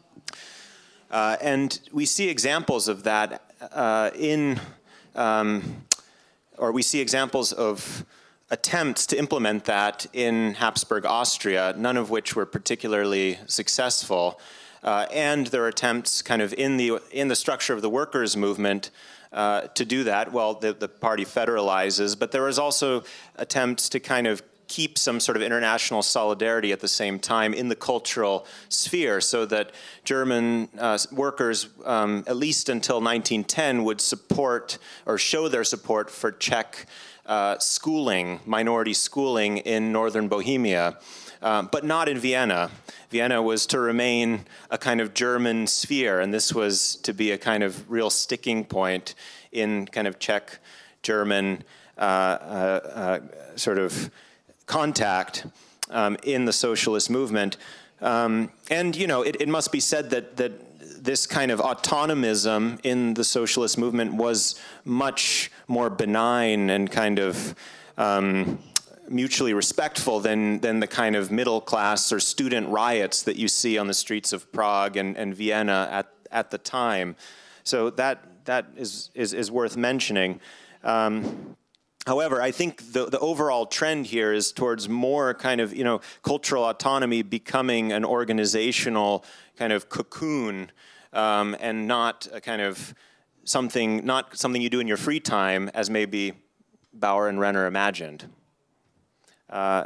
Uh, and we see examples of that uh, in, um, or we see examples of attempts to implement that in Habsburg Austria, none of which were particularly successful. Uh, and there are attempts kind of in the, in the structure of the workers' movement uh, to do that. Well, the, the party federalizes, but there was also attempts to kind of keep some sort of international solidarity at the same time in the cultural sphere, so that German uh, workers, um, at least until nineteen ten, would support or show their support for Czech uh, schooling, minority schooling in northern Bohemia. Um, but not in Vienna. Vienna was to remain a kind of German sphere, and this was to be a kind of real sticking point in kind of Czech-German uh, uh, uh, sort of contact um, in the socialist movement. Um, and, you know, it, it must be said that, that this kind of autonomism in the socialist movement was much more benign and kind of um, mutually respectful than, than the kind of middle class or student riots that you see on the streets of Prague and, and Vienna at, at the time. So that, that is, is, is worth mentioning. Um, however, I think the, the overall trend here is towards more kind of, you know, cultural autonomy becoming an organizational kind of cocoon um, and not a kind of something, not something you do in your free time as maybe Bauer and Renner imagined. Uh,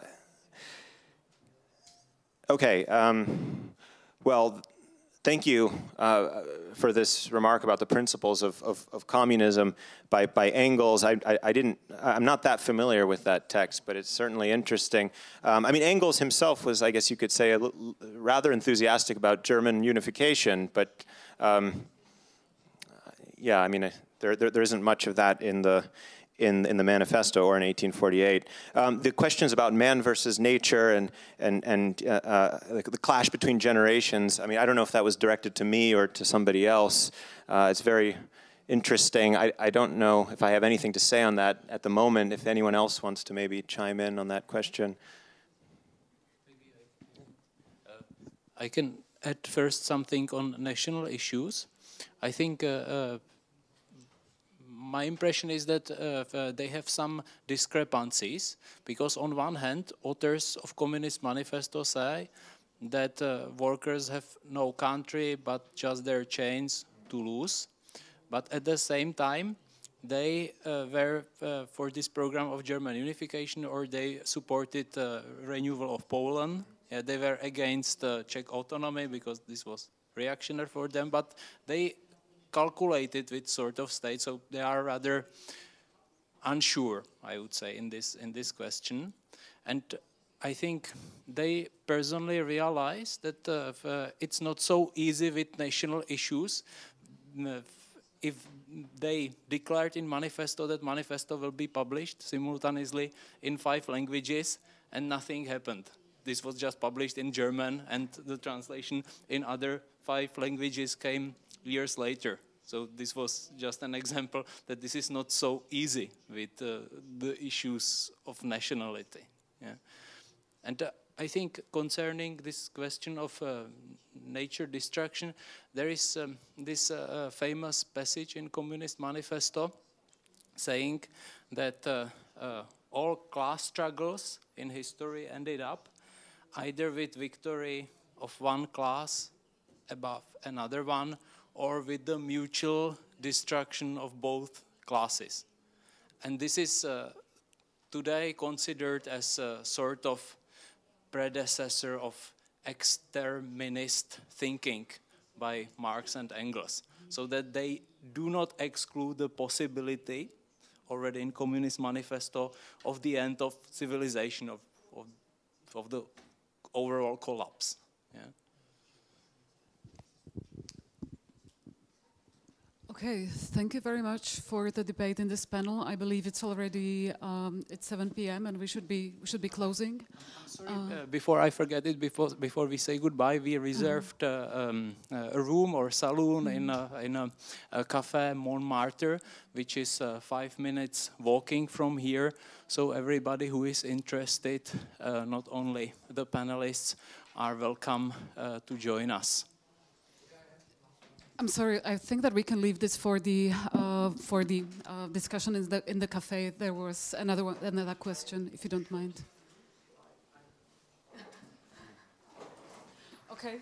okay, um, well, thank you uh, for this remark about the principles of, of, of communism by, by Engels. I, I, I didn't, I'm not that familiar with that text, but it's certainly interesting. Um, I mean, Engels himself was, I guess you could say, a little, rather enthusiastic about German unification, but um, yeah, I mean, there, there, there isn't much of that in the In, in the manifesto or in eighteen forty-eight. Um, the questions about man versus nature and, and, and uh, uh, the, the clash between generations, I mean, I don't know if that was directed to me or to somebody else. Uh, it's very interesting. I, I don't know if I have anything to say on that at the moment, if anyone else wants to maybe chime in on that question. Uh, I can add first something on national issues. I think uh, uh, my impression is that uh, they have some discrepancies, because on one hand, authors of Communist Manifesto say that uh, workers have no country but just their chains to lose. But at the same time, they uh, were uh, for this program of German unification, or they supported uh, renewal of Poland. Yeah, they were against uh, Czech autonomy because this was reactionary for them, but they calculated with sort of state, so they are rather unsure, I would say, in this in this question. And I think they personally realize that uh, if, uh, it's not so easy with national issues. If they declared in manifesto that manifesto will be published simultaneously in five languages and nothing happened. This was just published in German and the translation in other five languages came years later. So this was just an example that this is not so easy with uh, the issues of nationality. Yeah. And uh, I think concerning this question of uh, nature destruction, there is um, this uh, famous passage in Communist Manifesto saying that uh, uh, all class struggles in history ended up either with victory of one class above another one or with the mutual destruction of both classes. And this is uh, today considered as a sort of predecessor of exterminist thinking by Marx and Engels, so that they do not exclude the possibility, already in Communist Manifesto, of the end of civilization, of, of, of the overall collapse. Yeah. Okay, thank you very much for the debate in this panel. I believe it's already um, it's seven p m and we should be we should be closing. I'm sorry, uh, uh, before I forget it, before before we say goodbye, we reserved uh, um, uh, a room or saloon mm-hmm. in a, in a, a cafe Montmartre, which is uh, five minutes walking from here. So everybody who is interested, uh, not only the panelists, are welcome uh, to join us. I'm sorry. I think that we can leave this for the uh, for the uh, discussion in the in the cafe. There was another one, another question, if you don't mind. Okay.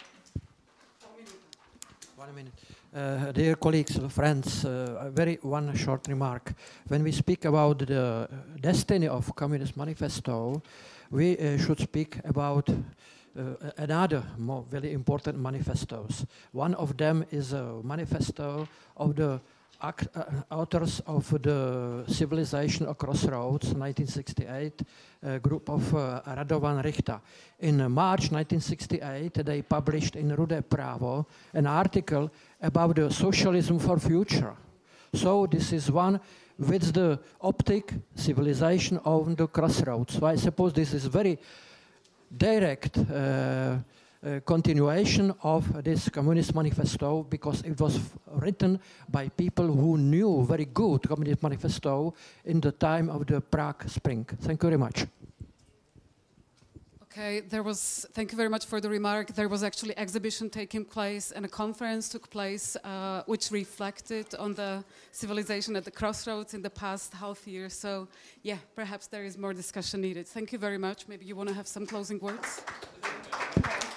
One minute. Uh, dear colleagues, friends, uh, a very one short remark. When we speak about the destiny of Communist Manifesto, we uh, should speak about Uh, another more very important manifestos. One of them is a manifesto of the act, uh, authors of the Civilization Across Roads, nineteen sixty-eight, a group of uh, Radovan Richta. In uh, March nineteen sixty-eight, they published in Rudé Právo an article about the socialism for future. So this is one with the optic civilization on the crossroads. So I suppose this is very direct uh, uh, continuation of this Communist Manifesto, because it was written by people who knew very good Communist Manifesto in the time of the Prague Spring. Thank you very much. Okay, there was, thank you very much for the remark. There was actually exhibition taking place and a conference took place uh, which reflected on the civilization at the crossroads in the past half year. So yeah, perhaps there is more discussion needed. Thank you very much. Maybe you want to have some closing words?